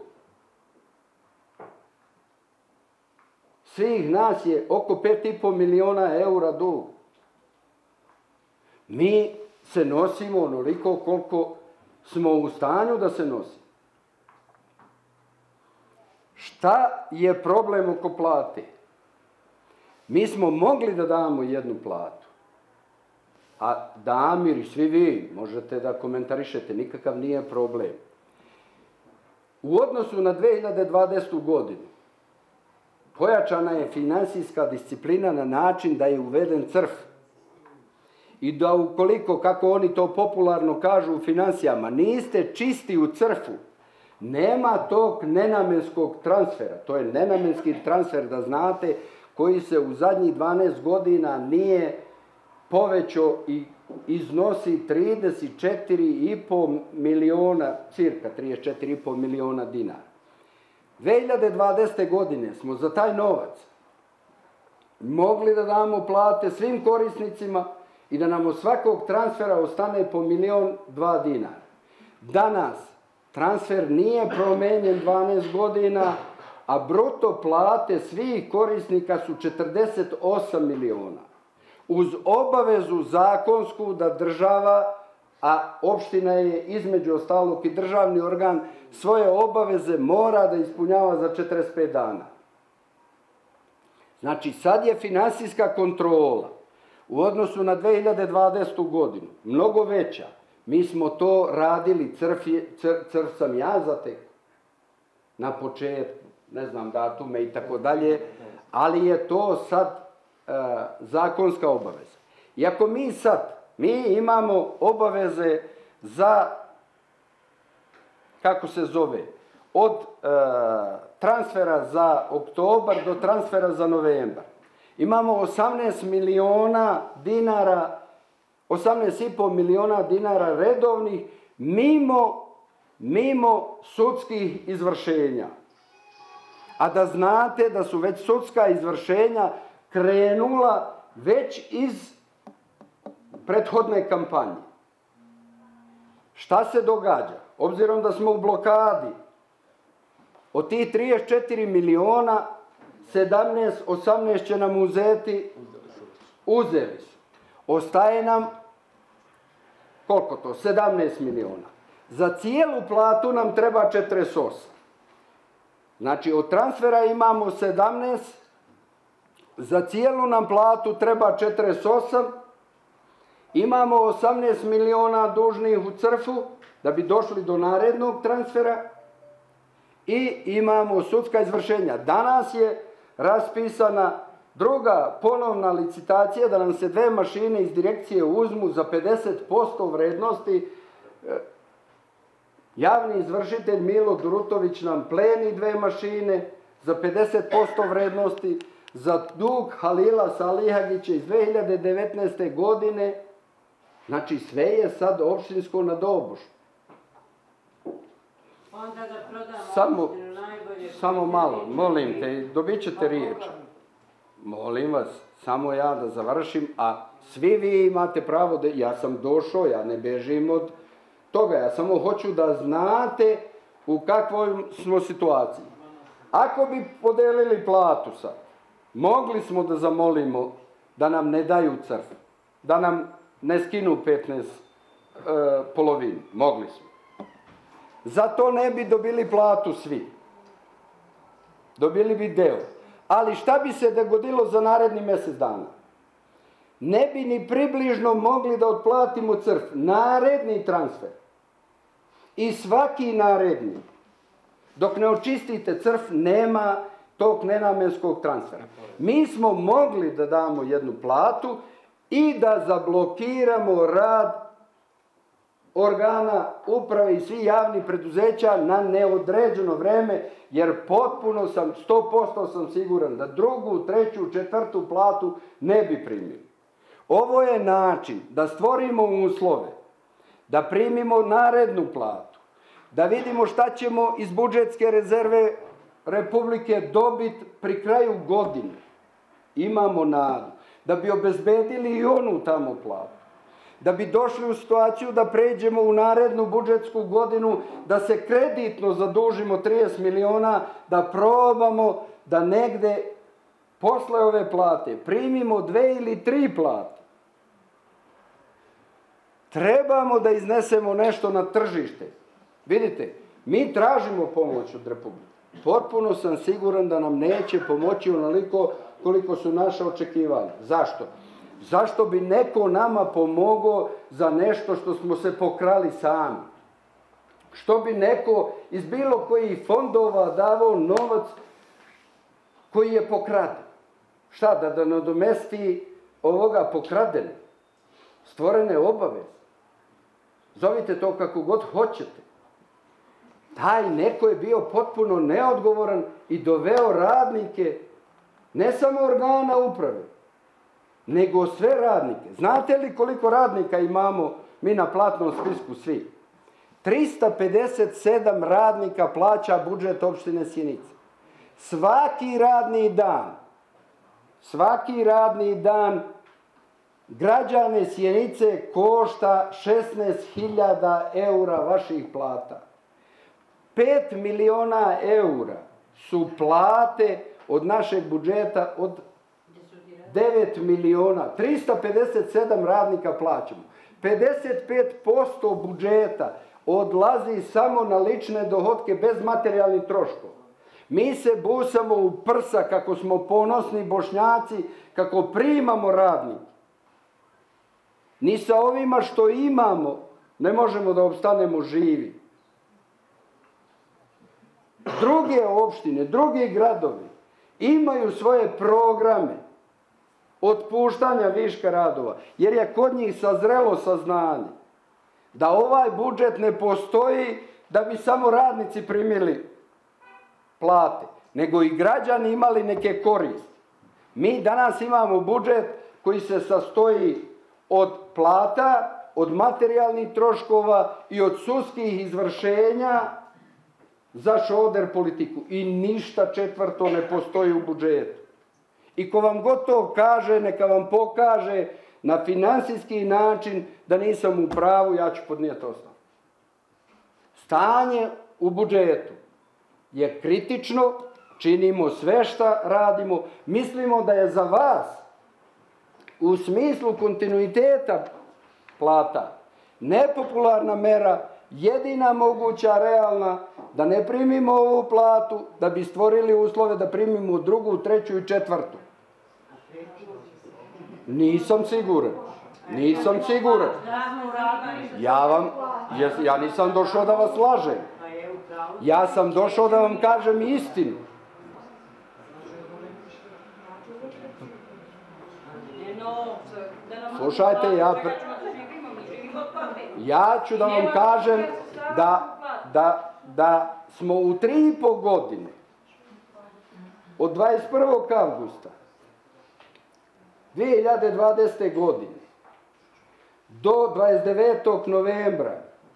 svih nas je oko 5,5 miliona eura dug. Mi se nosimo onoliko koliko smo u stanju da se nosimo. Šta je problem oko plate? Mi smo mogli da damo jednu platu, a Damir i svi vi možete da komentarišete, nikakav nije problem. U odnosu na 2020. godinu pojačana je finansijska disciplina na način da je uveden crf. I da ukoliko, kako oni to popularno kažu u financijama, niste čisti u crfu, nema tog nenamenskog transfera. To je nenamenski transfer, da znate, koji se u zadnjih 12 godina nije povećao i iznosi 34,5 miliona, cirka 34,5 miliona dinara. 2020. godine smo za taj novac mogli da damo plate svim korisnicima i da nam od svakog transfera ostane po 1,2 dinara. Danas transfer nije promenjen 12 godina, a bruto plate svih korisnika su 48 miliona. Uz obavezu zakonsku da država, a opština je između ostalog i državni organ, svoje obaveze mora da ispunjava za 45 dana. Znači, sad je finansijska kontrola u odnosu na 2020. godinu mnogo veća. Mi smo to radili, crf sam ja zatekao na početku, ne znam datume i tako dalje, ali je to sad zakonska obaveza. I ako mi imamo obaveze za, kako se zove, od transfera za oktobar do transfera za novembar. Imamo 18 miliona dinara, 18,5 miliona dinara redovnih mimo sudskih izvršenja. A da znate da su već sudska izvršenja krenula već iz prethodne kampanje. Šta se događa? Obzirom da smo u blokadi, od tih 34 miliona, 18 će nam uzeti uzeli su. Ostaje nam, koliko to, 17 miliona. Za cijelu platu nam treba 48. Znači, od transfera imamo 17, za cijelu nam platu treba 48, imamo 18 miliona dužnih u crfu, da bi došli do narednog transfera, i imamo sudska izvršenja. Danas je raspisana druga ponovna licitacija da nam se 2 mašine iz direkcije uzmu za 50% vrednosti. Javni izvršitelj Milo Durutović nam pleni 2 mašine za 50% vrednosti, za dug Halila Salihagića iz 2019. godine. Znači, sve je sad opštinsko na Dobošu. Onda da prodamo opštinu najbolje. Samo malo, molim te, dobit ćete riječ. Molim vas, samo ja da završim, a svi vi imate pravo da, ja sam došao, ja ne bežim od toga, ja samo hoću da znate u kakvoj smo situaciji. Ako bi podelili platu sad, mogli smo da zamolimo da nam ne daju crf, da nam ne skinu 15 polovinu, mogli smo. Zato ne bi dobili platu svi. Dobili bi deo. Ali šta bi se dogodilo za naredni mjesec dana? Ne bi ni približno mogli da otplatimo crf. Naredni transfer. I svaki naredni. Dok ne očistite crf, nema tog nenamenskog transfera. Mi smo mogli da damo jednu platu i da zablokiramo rad organa uprave i svi javnih preduzeća na neodređeno vreme, jer potpuno sam, 100% sam siguran da 2., 3., 4. platu ne bi primili. Ovo je način da stvorimo uslove, da primimo narednu platu, da vidimo šta ćemo iz budžetske rezerve Republike dobiti pri kraju godine. Imamo nadu da bi obezbedili i onu tamo platu. Da bi došli u situaciju da pređemo u narednu budžetsku godinu, da se kreditno zadužimo 30 miliona, da probamo da negde posle ove plate primimo 2 ili 3 plate. Trebamo da iznesemo nešto na tržište. Vidite, mi tražimo pomoć od Republike. Potpuno sam siguran da nam neće pomoći onoliko koliko su naše očekivanja. Zašto? Zašto bi neko nama pomogao za nešto što smo se pokrali sami? Što bi neko iz bilo kojih fondova davao novac koji je pokraden? Šta, da nadomesti ovoga pokradene? Stvorene obaveze? Zovite to kako god hoćete. Taj neko je bio potpuno neodgovoran i doveo radnike, ne samo organa uprave, nego sve radnike. Znate li koliko radnika imamo mi na platnom spisku svi? 357 radnika plaća budžet opštine Sjenica. Svaki radni dan građane Sjenice košta 16.000 eura vaših plata. 5 miliona eura su plate od našeg budžeta od 9 miliona. 357 radnika plaćamo. 55% budžeta odlazi samo na lične dohotke bez materijalnih troškova. Mi se busamo u prsa kako smo ponosni Bošnjaci, kako primamo radnike. Ni sa ovima što imamo ne možemo da opstanemo živi. Druge opštine, drugi gradovi imaju svoje programe otpuštanja viška radova, jer je kod njih sazrelo saznanje da ovaj budžet ne postoji da bi samo radnici primili plate, nego i građani imali neke koristi. Mi danas imamo budžet koji se sastoji od plata, od materijalnih troškova i od sudskih izvršenja za šoder politiku. I ništa četvrto ne postoji u budžetu. I ko vam gotovo kaže, neka vam pokaže na finansijski način da nisam u pravu, ja ću podnijeti ostavku. Stanje u budžetu je kritično, činimo sve šta radimo, mislimo da je za vas u smislu kontinuiteta plata, nepopularna mera, jedina moguća, realna, da ne primimo ovu platu, da bi stvorili uslove da primimo drugu, treću i četvrtu. Nisam siguran. Nisam siguran. Ja nisam došao da vas lažem. Ja sam došao da vam kažem istinu. Slušajte, ja ću da vam kažem da smo u 3,5 godine od 21. avgusta 2020. godine do 29. novembra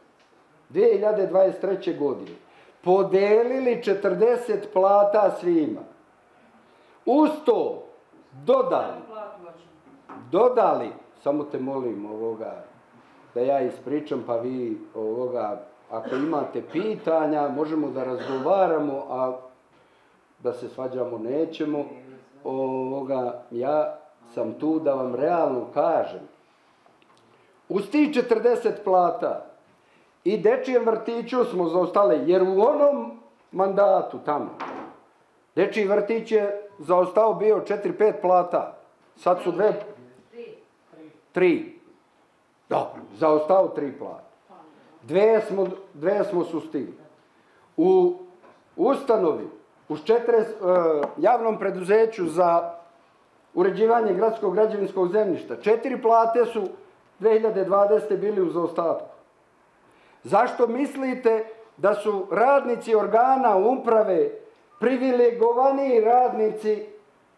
2023. godine podelili 40 plata svima. Uz to dodali, samo te molim da ja ispričam, pa vi ako imate pitanja možemo da razgovaramo, a da se svađamo nećemo. Ja sam tu da vam realno kažem. Uz tih 40 plata i dečijem vrtiću smo zaostali, jer u onom mandatu tamo dečiji vrtić je zaostao bio 4-5 plata. Sad su 3. Dobro, zaostao 3 plata. Dve smo sustili. U ustanovi, u javnom preduzeću za uređivanje gradskog građevinskog zemljišta, 4 plate su 2020. bili u zaostatku. Zašto mislite da su radnici organa uprave privilegovaniji radnici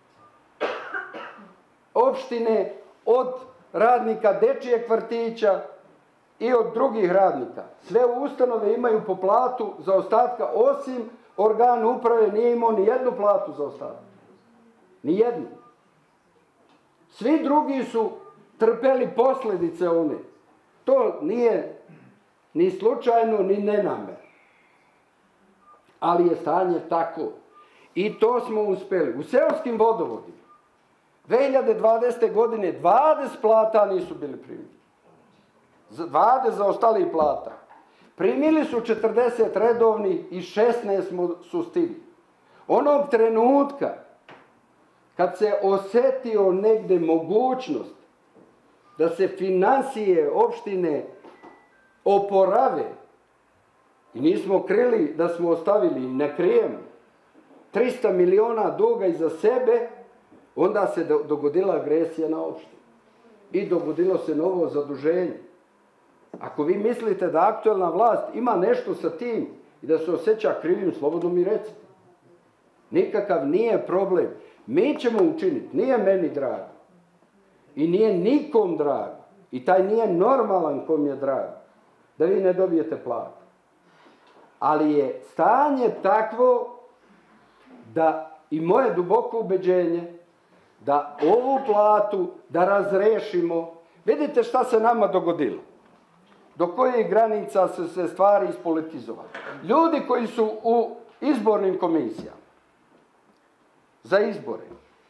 opštine od radnika dečijeg vrtića i od drugih radnika? Sve ustanove imaju po platu zaostatka, osim organ uprave nije imao ni jednu platu zaostatka. Ni jednu. Svi drugi su trpeli posljedice one. To nije ni slučajno, ni nenamerno. Ali je stanje tako. I to smo uspjeli. U seoskim vodovodima 2020. godine 20 plata nisu bili primili. 20 zaostalih plata. Primili su 40 redovnih i 16 smo sustili. Onog trenutka kad se osjetio negde mogućnost da se finansije opštine oporave, i nismo krili da smo ostavili, ne krijemo, 300 miliona duga iza sebe, onda se dogodila agresija na opštinu. I dogodilo se novo zaduženje. Ako vi mislite da aktuelna vlast ima nešto sa tim i da se osjeća krivim, slobodno mi recite. Nikakav nije problem. Mi ćemo učiniti, nije meni drago. I nije nikom drago. I taj nije normalan kom je drago. Da vi ne dobijete platu. Ali je stanje takvo da, i moje duboko ubeđenje, da ovu platu da razrešimo. Vidite šta se nama dogodilo. Do kojih granica su se stvari ispolitizovale. Ljudi koji su u izbornim komisijama za izbore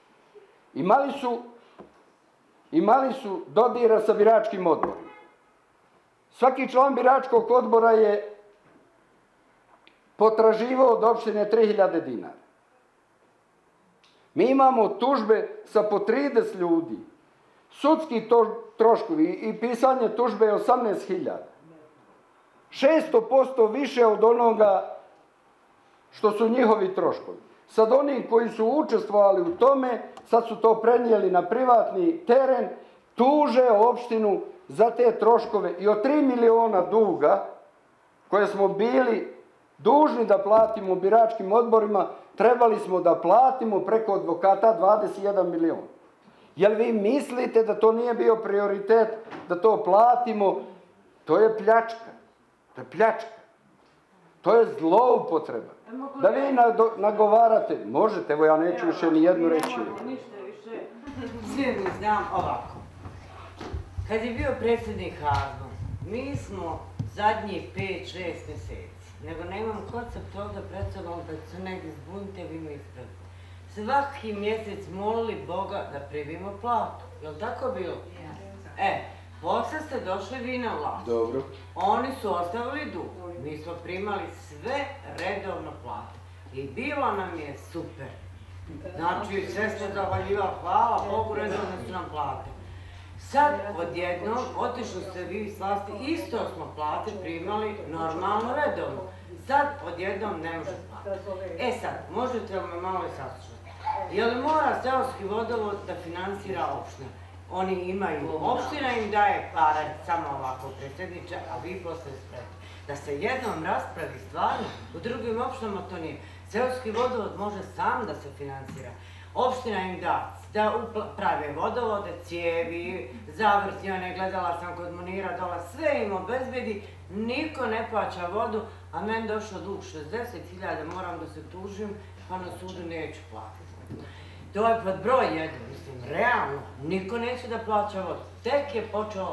imali su dodira sa biračkim odborom. Svaki član biračkog odbora je potraživao od opštine 3000 dinara. Mi imamo tužbe sa po 30 ljudi. Sudski troškovi i pisanje tužbe je 18.000. 600% više od onoga što su njihovi troškovi. Sad oni koji su učestvovali u tome, sad su to prenijeli na privatni teren, tuže opštinu za te troškove. I od 3 miliona duga koje smo bili dužni da platimo biračkim odborima, trebali smo da platimo preko advokata 21 milion. Jel vi mislite da to nije bio prioritet, da to platimo? To je pljačka. To je pljačka. To je zloupotreba. Da vi nagovarate, možete, evo ja neću više ni jednu reći. Ništa više. Sve mi znam ovako. Kad je bio predsjednik Hazno, mi smo zadnjih 5-6 mjeseci, nego nemam koncept ovdje pred sobom, kad se negdje zbunite, vi mi ispravite. svaki mjesec molili Boga da primimo platu. Je li tako bilo? Posle ste došli vi na vlast. Dobro. Oni su ostavili dug. Mi smo primali sve redovno plate. I bilo nam je super. Znači, sve smo zahvaljivali, hvala Bogu, redovno su nam plate. Sad, odjednom, otišli ste vi s vlasti, isto smo plate primali normalno, redovno. Sad, odjednom, ne može plate. Sad, možete li me malo i saslušati? Je li mora seoski vodovod da finansira opština? Oni imaju, opština im daje pare, samo ovako predsjedniče, a vi posle spremite. Da se jednom raspravi stvarno, u drugim opštinama to nije. Seoski vodovod može sam da se finansira. Opština im da prave vodovode, cijevi, zavrtnjane, gledala sam kod Munira dola, sve im obezbedi, niko ne plaća vodu, a meni došao dug 60.000, moram da se tužim, pa na sudu neću platiti. To je pod broj 1, mislim, realno, niko neće da plaća vodu. Tek je počeo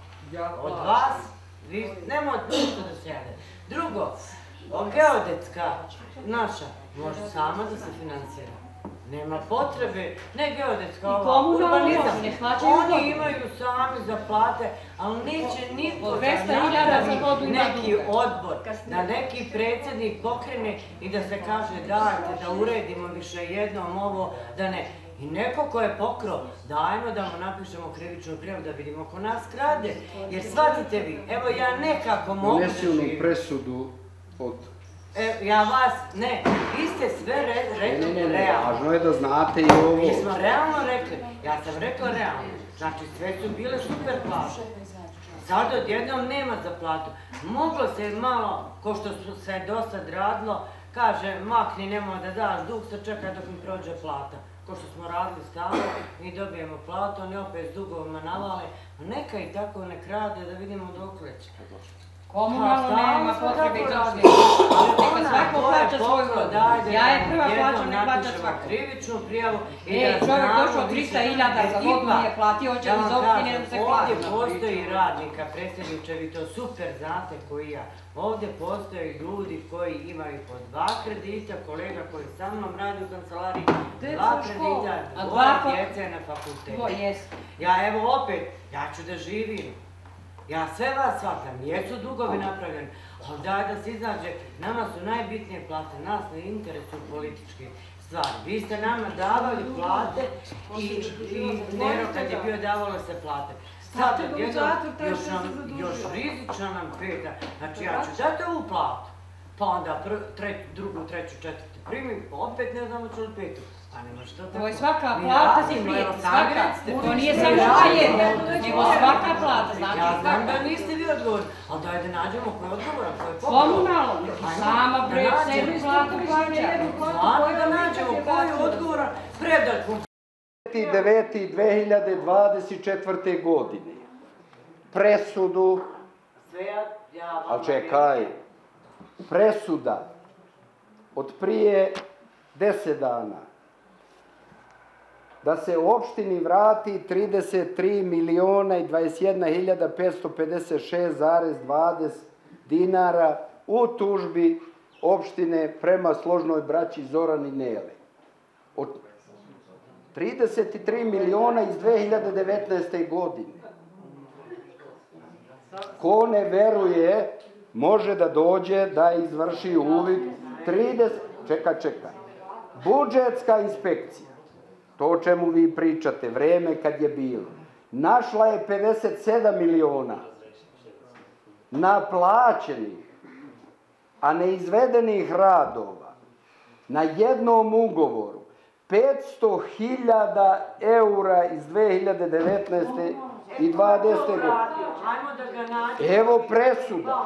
od vas, vi nemojte ništa da sjede. Drugo, geodetska naša može sama da se finansira. Nema potrebe, ne geodetska, urbanizam. Oni imaju sami za plate, ali neće niko da napravi neki odbor, da neki predsjednik pokrene i da se kaže dajte da uredimo više jednom ovo, da ne. I neko ko je pokro, dajmo da mu napišemo krivičnu prijavu da vidimo ko nas krade. Jer shvatite vi, evo ja nekako mogu da živim. Donesi onu presudu od... Ja vas, ne, vi ste sve rekli realno. Važno je da znate i ovo. Mi smo realno rekli, ja sam rekla realno. Znači sve su bile super plate. Sad odjednom nema za platu. Moglo se malo, ko što se dosad radilo, kaže makni nemoj da daš dug, se čeka dok mi prođe plata. Ko što smo radili stalno, mi dobijemo platu, oni opet s dugovima navale. Neka i tako nek rade da vidimo dokle će. Komunalno nema potrebe i zaštite. Neka svako plaća svoju vodu. Ja je prva plaćam, ne plaća svako. Krivičnu prijavu i da znamo... čovjek došao 300.000 za vodu nije platio, hoće li za opštine da se plati. Ovdje postoji radnika, predsjedniče, vi to super znate koji ja. Ovdje postoje ljudi koji imaju po 2 kredita, kolega koji sa mnom radi u kancelariji, 2 kredita, 2 djece na fakultetu. Ja evo opet, ja ću da živim. Ja sve vas shvatam, jesu dugovi napravljeni, ali daj da se izađe, nama su najbitnije plate, nas ne interesuju političke stvari. Vi ste nama davali plate i Nero kad je bio davalo se plate. Sad još rizična nam peta, znači ja ću dati ovu platu, pa onda drugu, treću, četvrtu primim, pa opet ne znamo ću li petu. Pa nema što tako. Ovo je svaka plata si prijeti, svaka. To nije samo jedna, nego svaka plata, znači svaka. Ja znam da niste vi odgovorni, ali daj da nađemo ko je odgovoran, ko je pokro. Komunalno, sama pred sebi platu plaća. Znate da nađemo ko je odgovoran predatku. 9.9.2024. godine presudu, ali čekaj, presuda od prije 10 dana da se u opštini vrati 33.021.556,20 dinara u tužbi opštine prema složnoj braći Zoran i Nele. 33 miliona iz 2019. godine. Ko ne veruje, može da dođe da izvrši uvid 30... Čekaj. Budžetska inspekcija, to o čemu vi pričate, vreme kad je bilo, našla je 57 miliona naplaćenih, a neizvedenih radova na jednom ugovoru 500.000 eura iz 2019. i 20. godine. Evo presuda.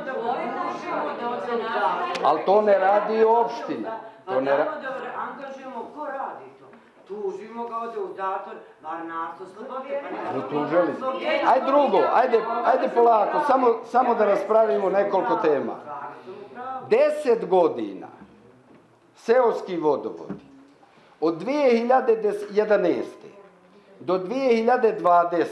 Ali to ne radi opština. Pa dajmo da angažujemo ko radi to. Tužimo ga, ode u zatvor, bar nas oslobodite. Tužili. Ajde drugo, ajde polako, samo da raspravimo nekoliko tema. 10 godina seoski vodovodi od 2011. do 2020.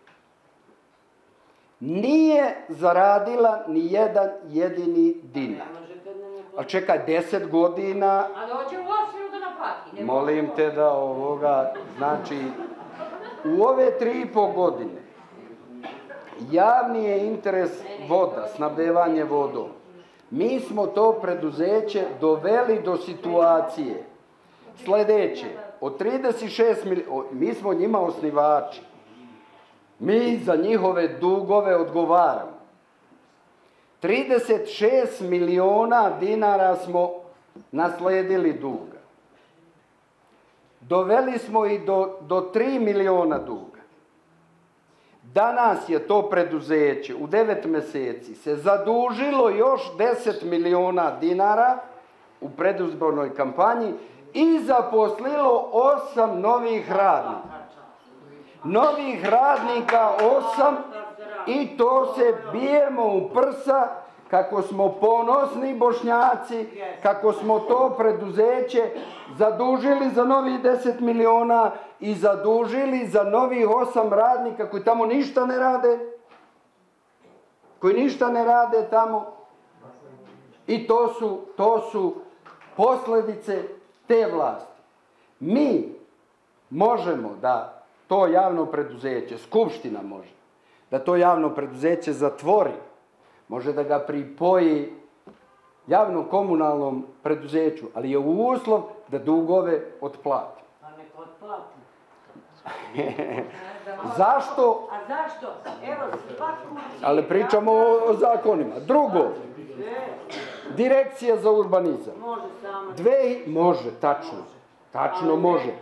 nije zaradila ni jedan jedini dinar. Ali čekaj, 10 godina... Ali hoće u opštinu da naplaća. Molim te da ovoga, znači, u ove 3,5 godine javni je interes voda, snabdevanje vodom. Mi smo to preduzeće doveli do situacije sljedeće, od 36 miliona, mi smo njima osnivači, mi za njihove dugove odgovaramo. 36 miliona dinara smo nasledili duga. Doveli smo i do 3 miliona duga. Danas je to preduzeće u 9 mjeseci se zadužilo još 10 miliona dinara u predizbornoj kampanji i zaposlilo 8 novih radnika. Novih radnika 8 i to se bijemo u prsa kako smo ponosni Bošnjaci, kako smo to preduzeće zadužili za novih 10 miliona i zadužili za novih 8 radnika koji tamo ništa ne rade. Koji ništa ne rade tamo. I to su posljedice te vlasti. Mi možemo da to javno preduzeće, skupština može, da to javno preduzeće zatvori, može da ga pripoji javnom komunalnom preduzeću, ali je u uslov da dugove otplati. Pa nek otplati. Zašto? A zašto? Evo, svaku... Ali pričamo o zakonima. Drugo, direkcija za urbanizam. Može samo. Može, tačno. Tačno može.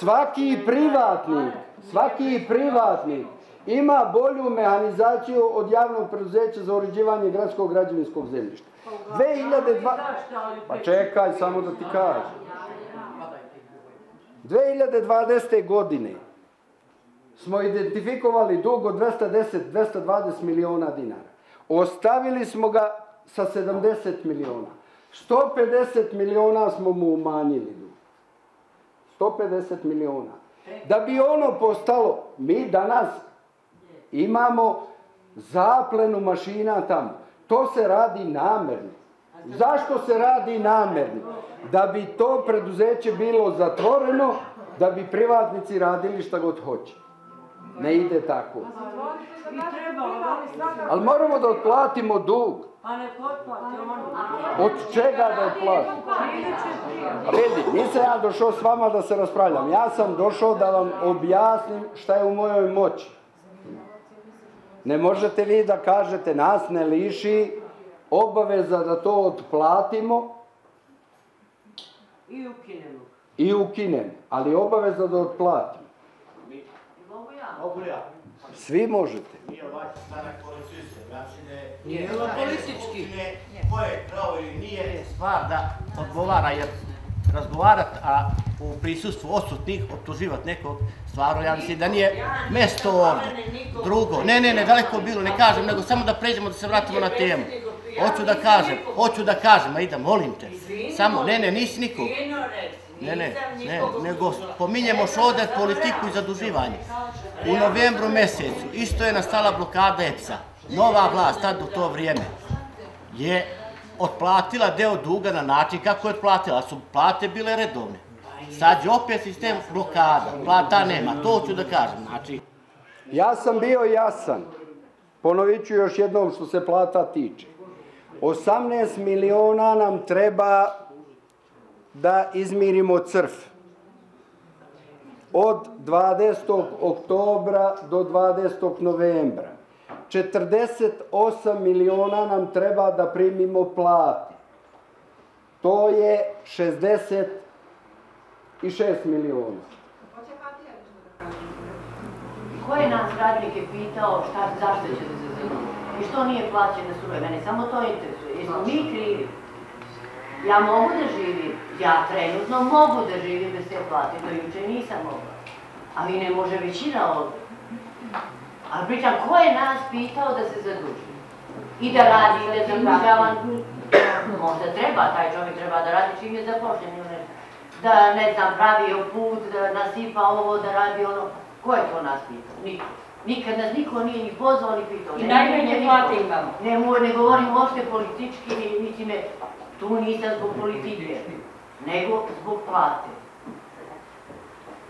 Svaki privatnik ima bolju mehanizaciju od javnog preduzeća za uređivanje gradskog građevinskog zemljišta. 2002... Pa čekaj, samo da ti kažem. 2020. godine smo identifikovali dug od 220 miliona dinara. Ostavili smo ga sa 70 miliona. 150 miliona smo mu umanjili dug. 150 miliona. Da bi ono postalo, mi danas imamo zaplenu mašina tamo. To se radi namerno. Zašto se radi namerno? Da bi to preduzeće bilo zatvoreno, da bi privatnici radili šta god hoće. Ne ide tako. Ali moramo da otplatimo dug. Pa nek otplati ono. Od čega da otplatimo? Vidi, nisam ja došao s vama da se raspravljam. Ja sam došao da vam objasnim šta je u mojoj moći. Ne možete vi da kažete nas ne liši obaveza da to otplatimo i ukinemo. Ali obaveza da otplatimo. Mogu ja? Svi možete. Nije ovaj stanak politički. Nije politički. Ko je pravo ili nije stvar da odgovara, jer razgovarat, a u prisustvu odsutnih optuživati nekog, stvarno ja mislim da nije mjesto ovdje. Drugo, ne, daleko bilo, ne kažem, nego samo da pređemo, da se vratimo na temu. Hoću da kažem, Aida, molim te. Samo, ne, nisi nikog. Ne, nego pominjemo ovdje politiku i zaduživanje. U novembru mjesecu isto je nastala blokada EPS-a. Nova vlast, tad u to vrijeme, je otplatila deo duga na način kako je otplatila, su plate bile redovne. Sad je opet sistem blokada, plata nema, to ću da kažem. Znači... Ja sam bio jasan, ponovit ću još jednom što se plata tiče. 18 miliona nam treba da izmirimo crf. Od 20. oktobra do 20. novembra. 48 miliona nam treba da primimo plati. To je 66 miliona. Ko je nas radnike pitao zašto će da se zaduži? I što nije plaćeno struje? Mene samo to interesuje. Jesmo mi krivi? Ja mogu da živim. Ja trenutno mogu da živim bez te plate. To juče nisam mogla. Ali ne može većina ovdje. Ali pričam, ko je nas pitao da se zaduži? I da radi, ne zadužavan. Možda treba, taj čovjek treba da radi čim je zapošljen. Da, ne znam, pravio put, da nasipa ovo, da radi ono. Ko je to nas pitao? Niko. Nikad nas niko nije ni pozvao, ni pitao. I najmanje plate imamo. Ne govorim uopšte politički, niti me, tu nisam zbog politike, nego zbog plate.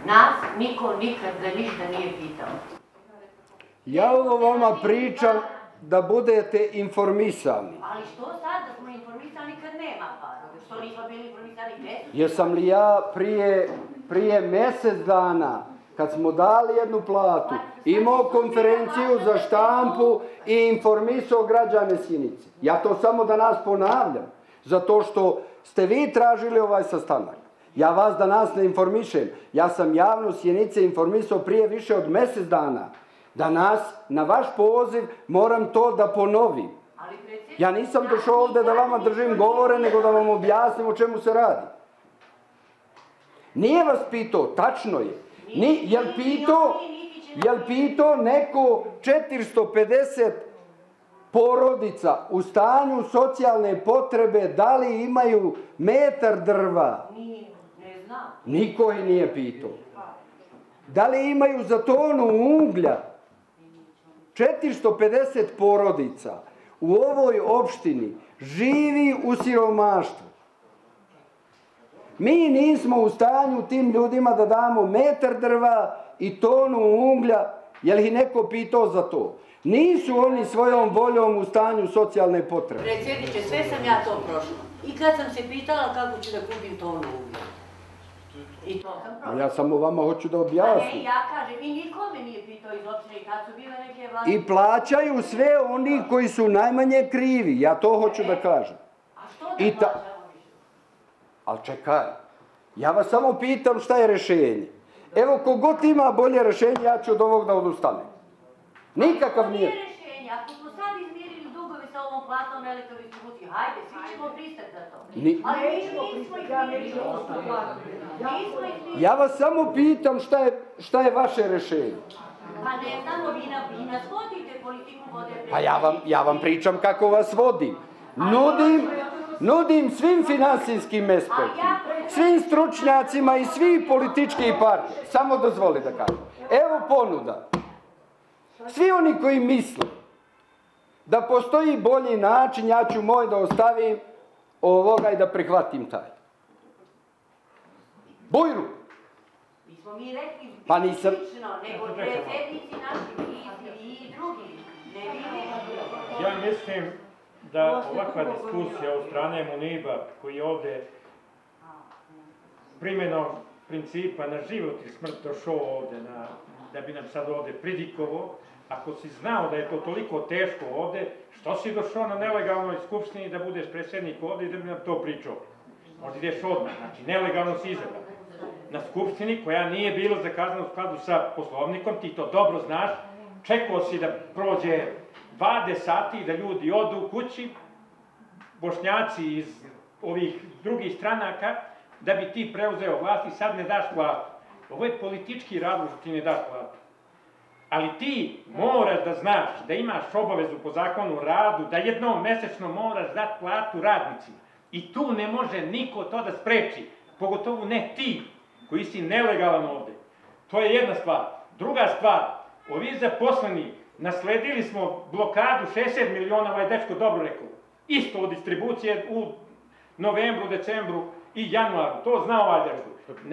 Nas niko nikad za ništa nije pitao. Ja ovo vama pričam da budete informisani. Ali što sad da smo informisani kad nema para? Što nismo bili informisani deset? Jesam li ja prije mjesec dana, kad smo dali jednu platu, imao konferenciju za štampu i informisao građane Sjenice? Ja to samo danas ponavljam, zato što ste vi tražili ovaj sastanak. Ja vas danas ne informišem. Ja sam javnost Sjenice informisao prije više od mjesec dana. Danas, na vaš poziv, moram to da ponovim. Ja nisam došao ovdje da vama držim govore, nego da vam objasnim o čemu se radi. Nije vas pitao, tačno je. Jel pitao neko 450 porodica u stanju socijalne potrebe da li imaju metar drva? Ne znam. Niko ih nije pitao. Da li imaju za tonu uglja? 450 porodica u ovoj opštini živi u siromaštvu. Mi nismo u stanju tim ljudima da damo metar drva i tonu uglja, je li ih neko pitao za to? Nisu oni svojom voljom u stanju socijalne potrebe. Predsjedniče, sve sam ja to prošla. I kad sam se pitala kako ću da kupim tonu uglja. I to sam prošla. Ja samo vama hoću da objasnim. Ne, ja kažem, i nikome nije pitao iz opštine kad su bile neke vlasti. I plaćaju sve oni koji su najmanje krivi, ja to hoću da kažem. A što da plaćamo više? Ali čekaj, ja vas samo pitam šta je rješenje. Evo, kogod ima bolje rješenje, ja ću od ovog da odustanem. Nikakav nije. To nije rješenje. Ako smo sad izmirili dugove sa ovom platom elektrodistribucije, hajde, svi ćemo pristati za to. Ali mi nismo izmirili. Ja vas samo pitam šta je vaše rješenje. Pa ne znamo, vi nas vodite politiku vode. Pa ja vam pričam kako vas vodim. Nudim svim finansijskim ekspertima, svim stručnjacima i svih političkih partija. Samo dozvoli da kažem. Evo ponuda. Svi oni koji misle da postoji bolji način, ja ću moj da ostavim ovoga i da prihvatim taj. Bujru! Nismo mi rekli Pa nisam. slično, nego predsjednici naši i drugi. Ja mislim da ovakva diskusija od strane Muniba, koji je ovdje primjenom principa na život i smrt došao ovdje, da bi nam sad ovdje pridikovao, ako si znao da je to toliko teško ovdje, što si došao na nelegalnoj skupštini da budeš predsjednik ovdje i da bi nam to pričao? Možda ideš odmah, znači nelegalno si izabran. Na skupštini koja nije bila zakazana u skladu sa poslovnikom, ti to dobro znaš, čekao si da prođe 20 sati da ljudi odu kući, Bošnjaci iz ovih drugih stranaka, da bi ti preuzeo vlast i sad ne daš platu. Ovo je politički razlog što ti ne daš platu. Ali ti moraš da znaš da imaš obavezu po zakonu o radu, da jednom mesečno moraš dati platu radnicima. I tu ne može niko to da spreči, pogotovo ne ti koji si nelegalan ovde. To je jedna stvar. Druga stvar, ovi zaposleni, nasledili smo blokadu 60 miliona, ovaj dečko dobro rekao. Isto od distribucije u novembru, decembru i januaru. To zna ovaj dečko.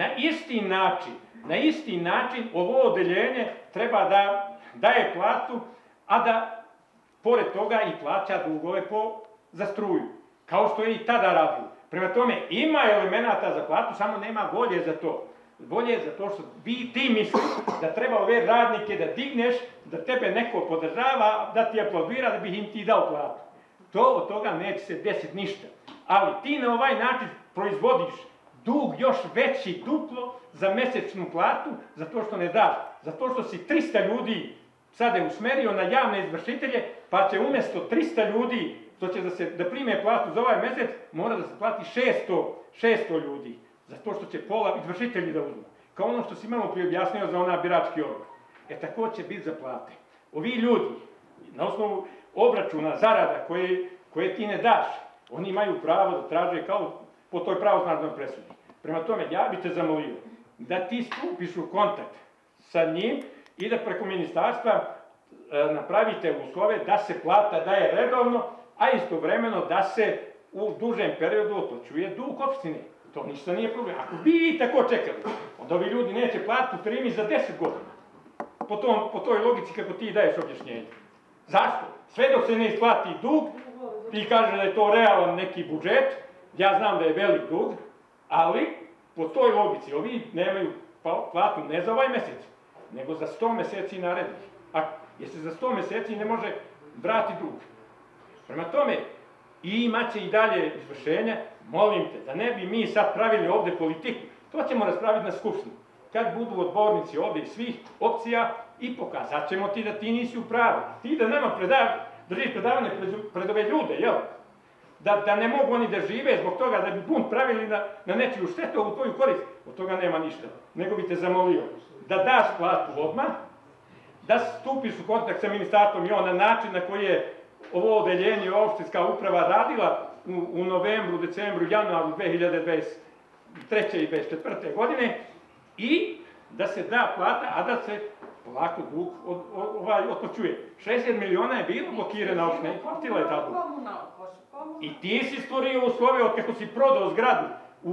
Na isti način ovo odeljenje treba da daje platu, a da pored toga i plaća dugove za struju. Kao što je i tada radilo. Prema tome, ima elemenata za platu, samo nema volje za to. Volje je za to što ti misliš da treba ove radnike da digneš, da tebe neko podržava, da ti aplaudira, da bi im ti dao platu. Od toga neće se desiti ništa. Ali ti na ovaj način proizvodiš dug još veći duplo za mesečnu platu, zato što ne daš. Zato što si 300 ljudi sada je usmerio na javne izvršitelje, pa će umjesto 300 ljudi što će da prime platu za ovaj mesec, mora da se plati 600 ljudi. Zato što će pola izvršitelji da uzmu. Kao ono što si malo prije objasnio za ona birački odbor. Tako će biti za plate. Ovi ljudi, na osnovu obračuna, zarada koje ti ne daš, oni imaju pravo da traže kao po toj pravosnažnoj presudi. Prema tome, ja bih te zamolio da ti stupiš u kontakt sa njim i da preko ministarstva napravite uslove da se plata daje redovno, a istovremeno da se u dužem periodu otplaćuje dug opštine. To ništa nije problem. Ako vi i tako čekali, onda ovi ljudi neće platu primiti za 10 godina. Po toj logici kako ti daješ objašnjenje. Zašto? Sve dok se ne isplati dug, ti kaže da je to realan neki budžet, ja znam da je velik dug, ali po toj logici ovi nemaju platu ne za ovaj mesec, nego za 100 meseci narednih. Jer se za 100 meseci ne može vratiti dug. Prema tome, i imaće i dalje izvršenja, molim te, da ne bi mi sad pravili ovde politiku, to ćemo raspraviti na skupštinu. Kad budu odbornici ovde iz svih opcija i pokazat ćemo ti da ti nisi u pravu. Ti da nama držiš predavanje pred ove ljude, jel? Da ne mogu oni da žive zbog toga da bi bunt pravili na nečiju štetu u tvoju korist. Od toga nema ništa. Nego bi te zamolio da daš platu odmah, da stupiš u kontakt sa ministarstvom i on na način na koji je ovo odeljenje opštinska uprava radila u novembru, decembru, januaru 2023. i 2024. godine i da se da plata, a da se polako dug otplaćuje. 60 miliona je bilo blokirana opština i platila je ta dug. I ti si stvorio uslove od kako si prodao zgradu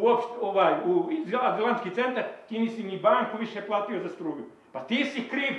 u azilanski centar, ti nisi ni banku više platio za struju. Pa ti si kriv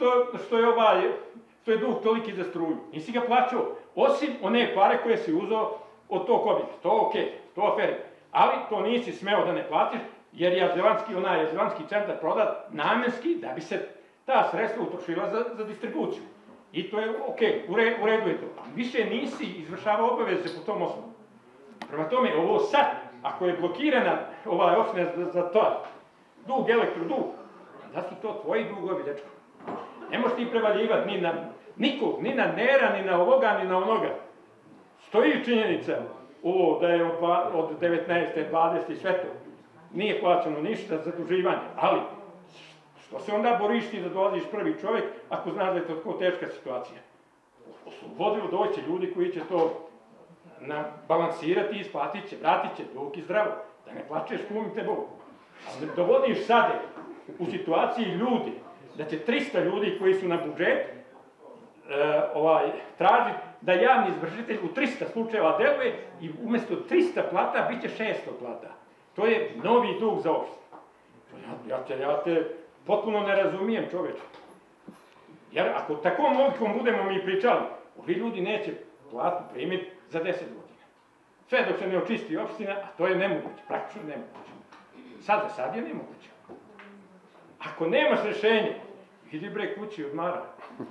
što je dug toliki za struju. Nisi ga plaćao, osim one pare koje si uzeo od tog objekta. To je okej, to je fair. Ali to nisi smeo da ne platiš, jer je azilanski centar prodat namenski da bi se ta sredstva utrošila za distribuciju. I to je okej, u redu je to. A više nisi izvršavao obaveze po tom osnovu. Prema tome, ovo sad, ako je blokirana ova opština za to, dug, elektrodug, da su to tvoji dugovi, dečko. Ne možeš ti prevaljivati ni na nikog, ni na Nera, ni na ovoga, ni na onoga. Stoji činjenica ovo da je od 19. 20. i sve to. Nije plaćeno ništa za zaduživanje, ali što se onda boriš ti da dolaziš prvi čovjek ako znaš da je to tako teška situacija? Oslobodilo doći ljudi koji će to balansirati, isplatit će, vratit će dug i zdravo. Da ne plačeš, kumite Bogu. Ali ne dovodiš sade u situaciji ljudi, da će 300 ljudi koji su na budžet tražiti da javni izvršitelj u 300 slučajeva deluje i umjesto 300 plata bit će 600 plata. To je novi dug za opštinu. Ja te potpuno ne razumijem, čoveče. Jer ako takom logikom budemo mi pričali, ovi ljudi neće platu primiti za 10 godina. Sve dok se ne očisti opština, a to je nemoguće, praktično nemoguće. Sad je nemoguće. Ako nemaš rešenje, idi bre kući odmara.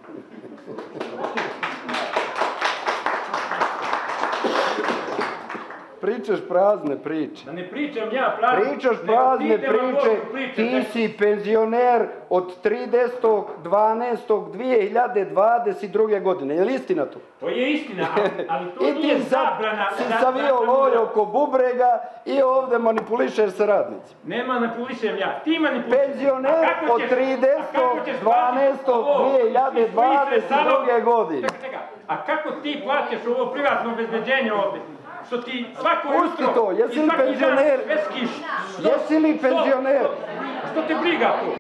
Pričaš prazne priče. Da ne pričam ja prazne. Pričaš prazne priče, ti si penzioner od 30.12.2022. godine. Je li istina to? To je istina, ali to nije zabrana. I ti si savio loj oko bubrega i ovde manipulišeš sa radnicima. Ne manipulišem ja, ti manipulišeš. Penzioner od 30.12.2022. godine. Čekaj, a kako ti plaćaš ovo privatno obezbeđenje ovde? Što ti svako jutro jesi li penzioner? Veskiš. Jesi li penzioner? Što te briga to?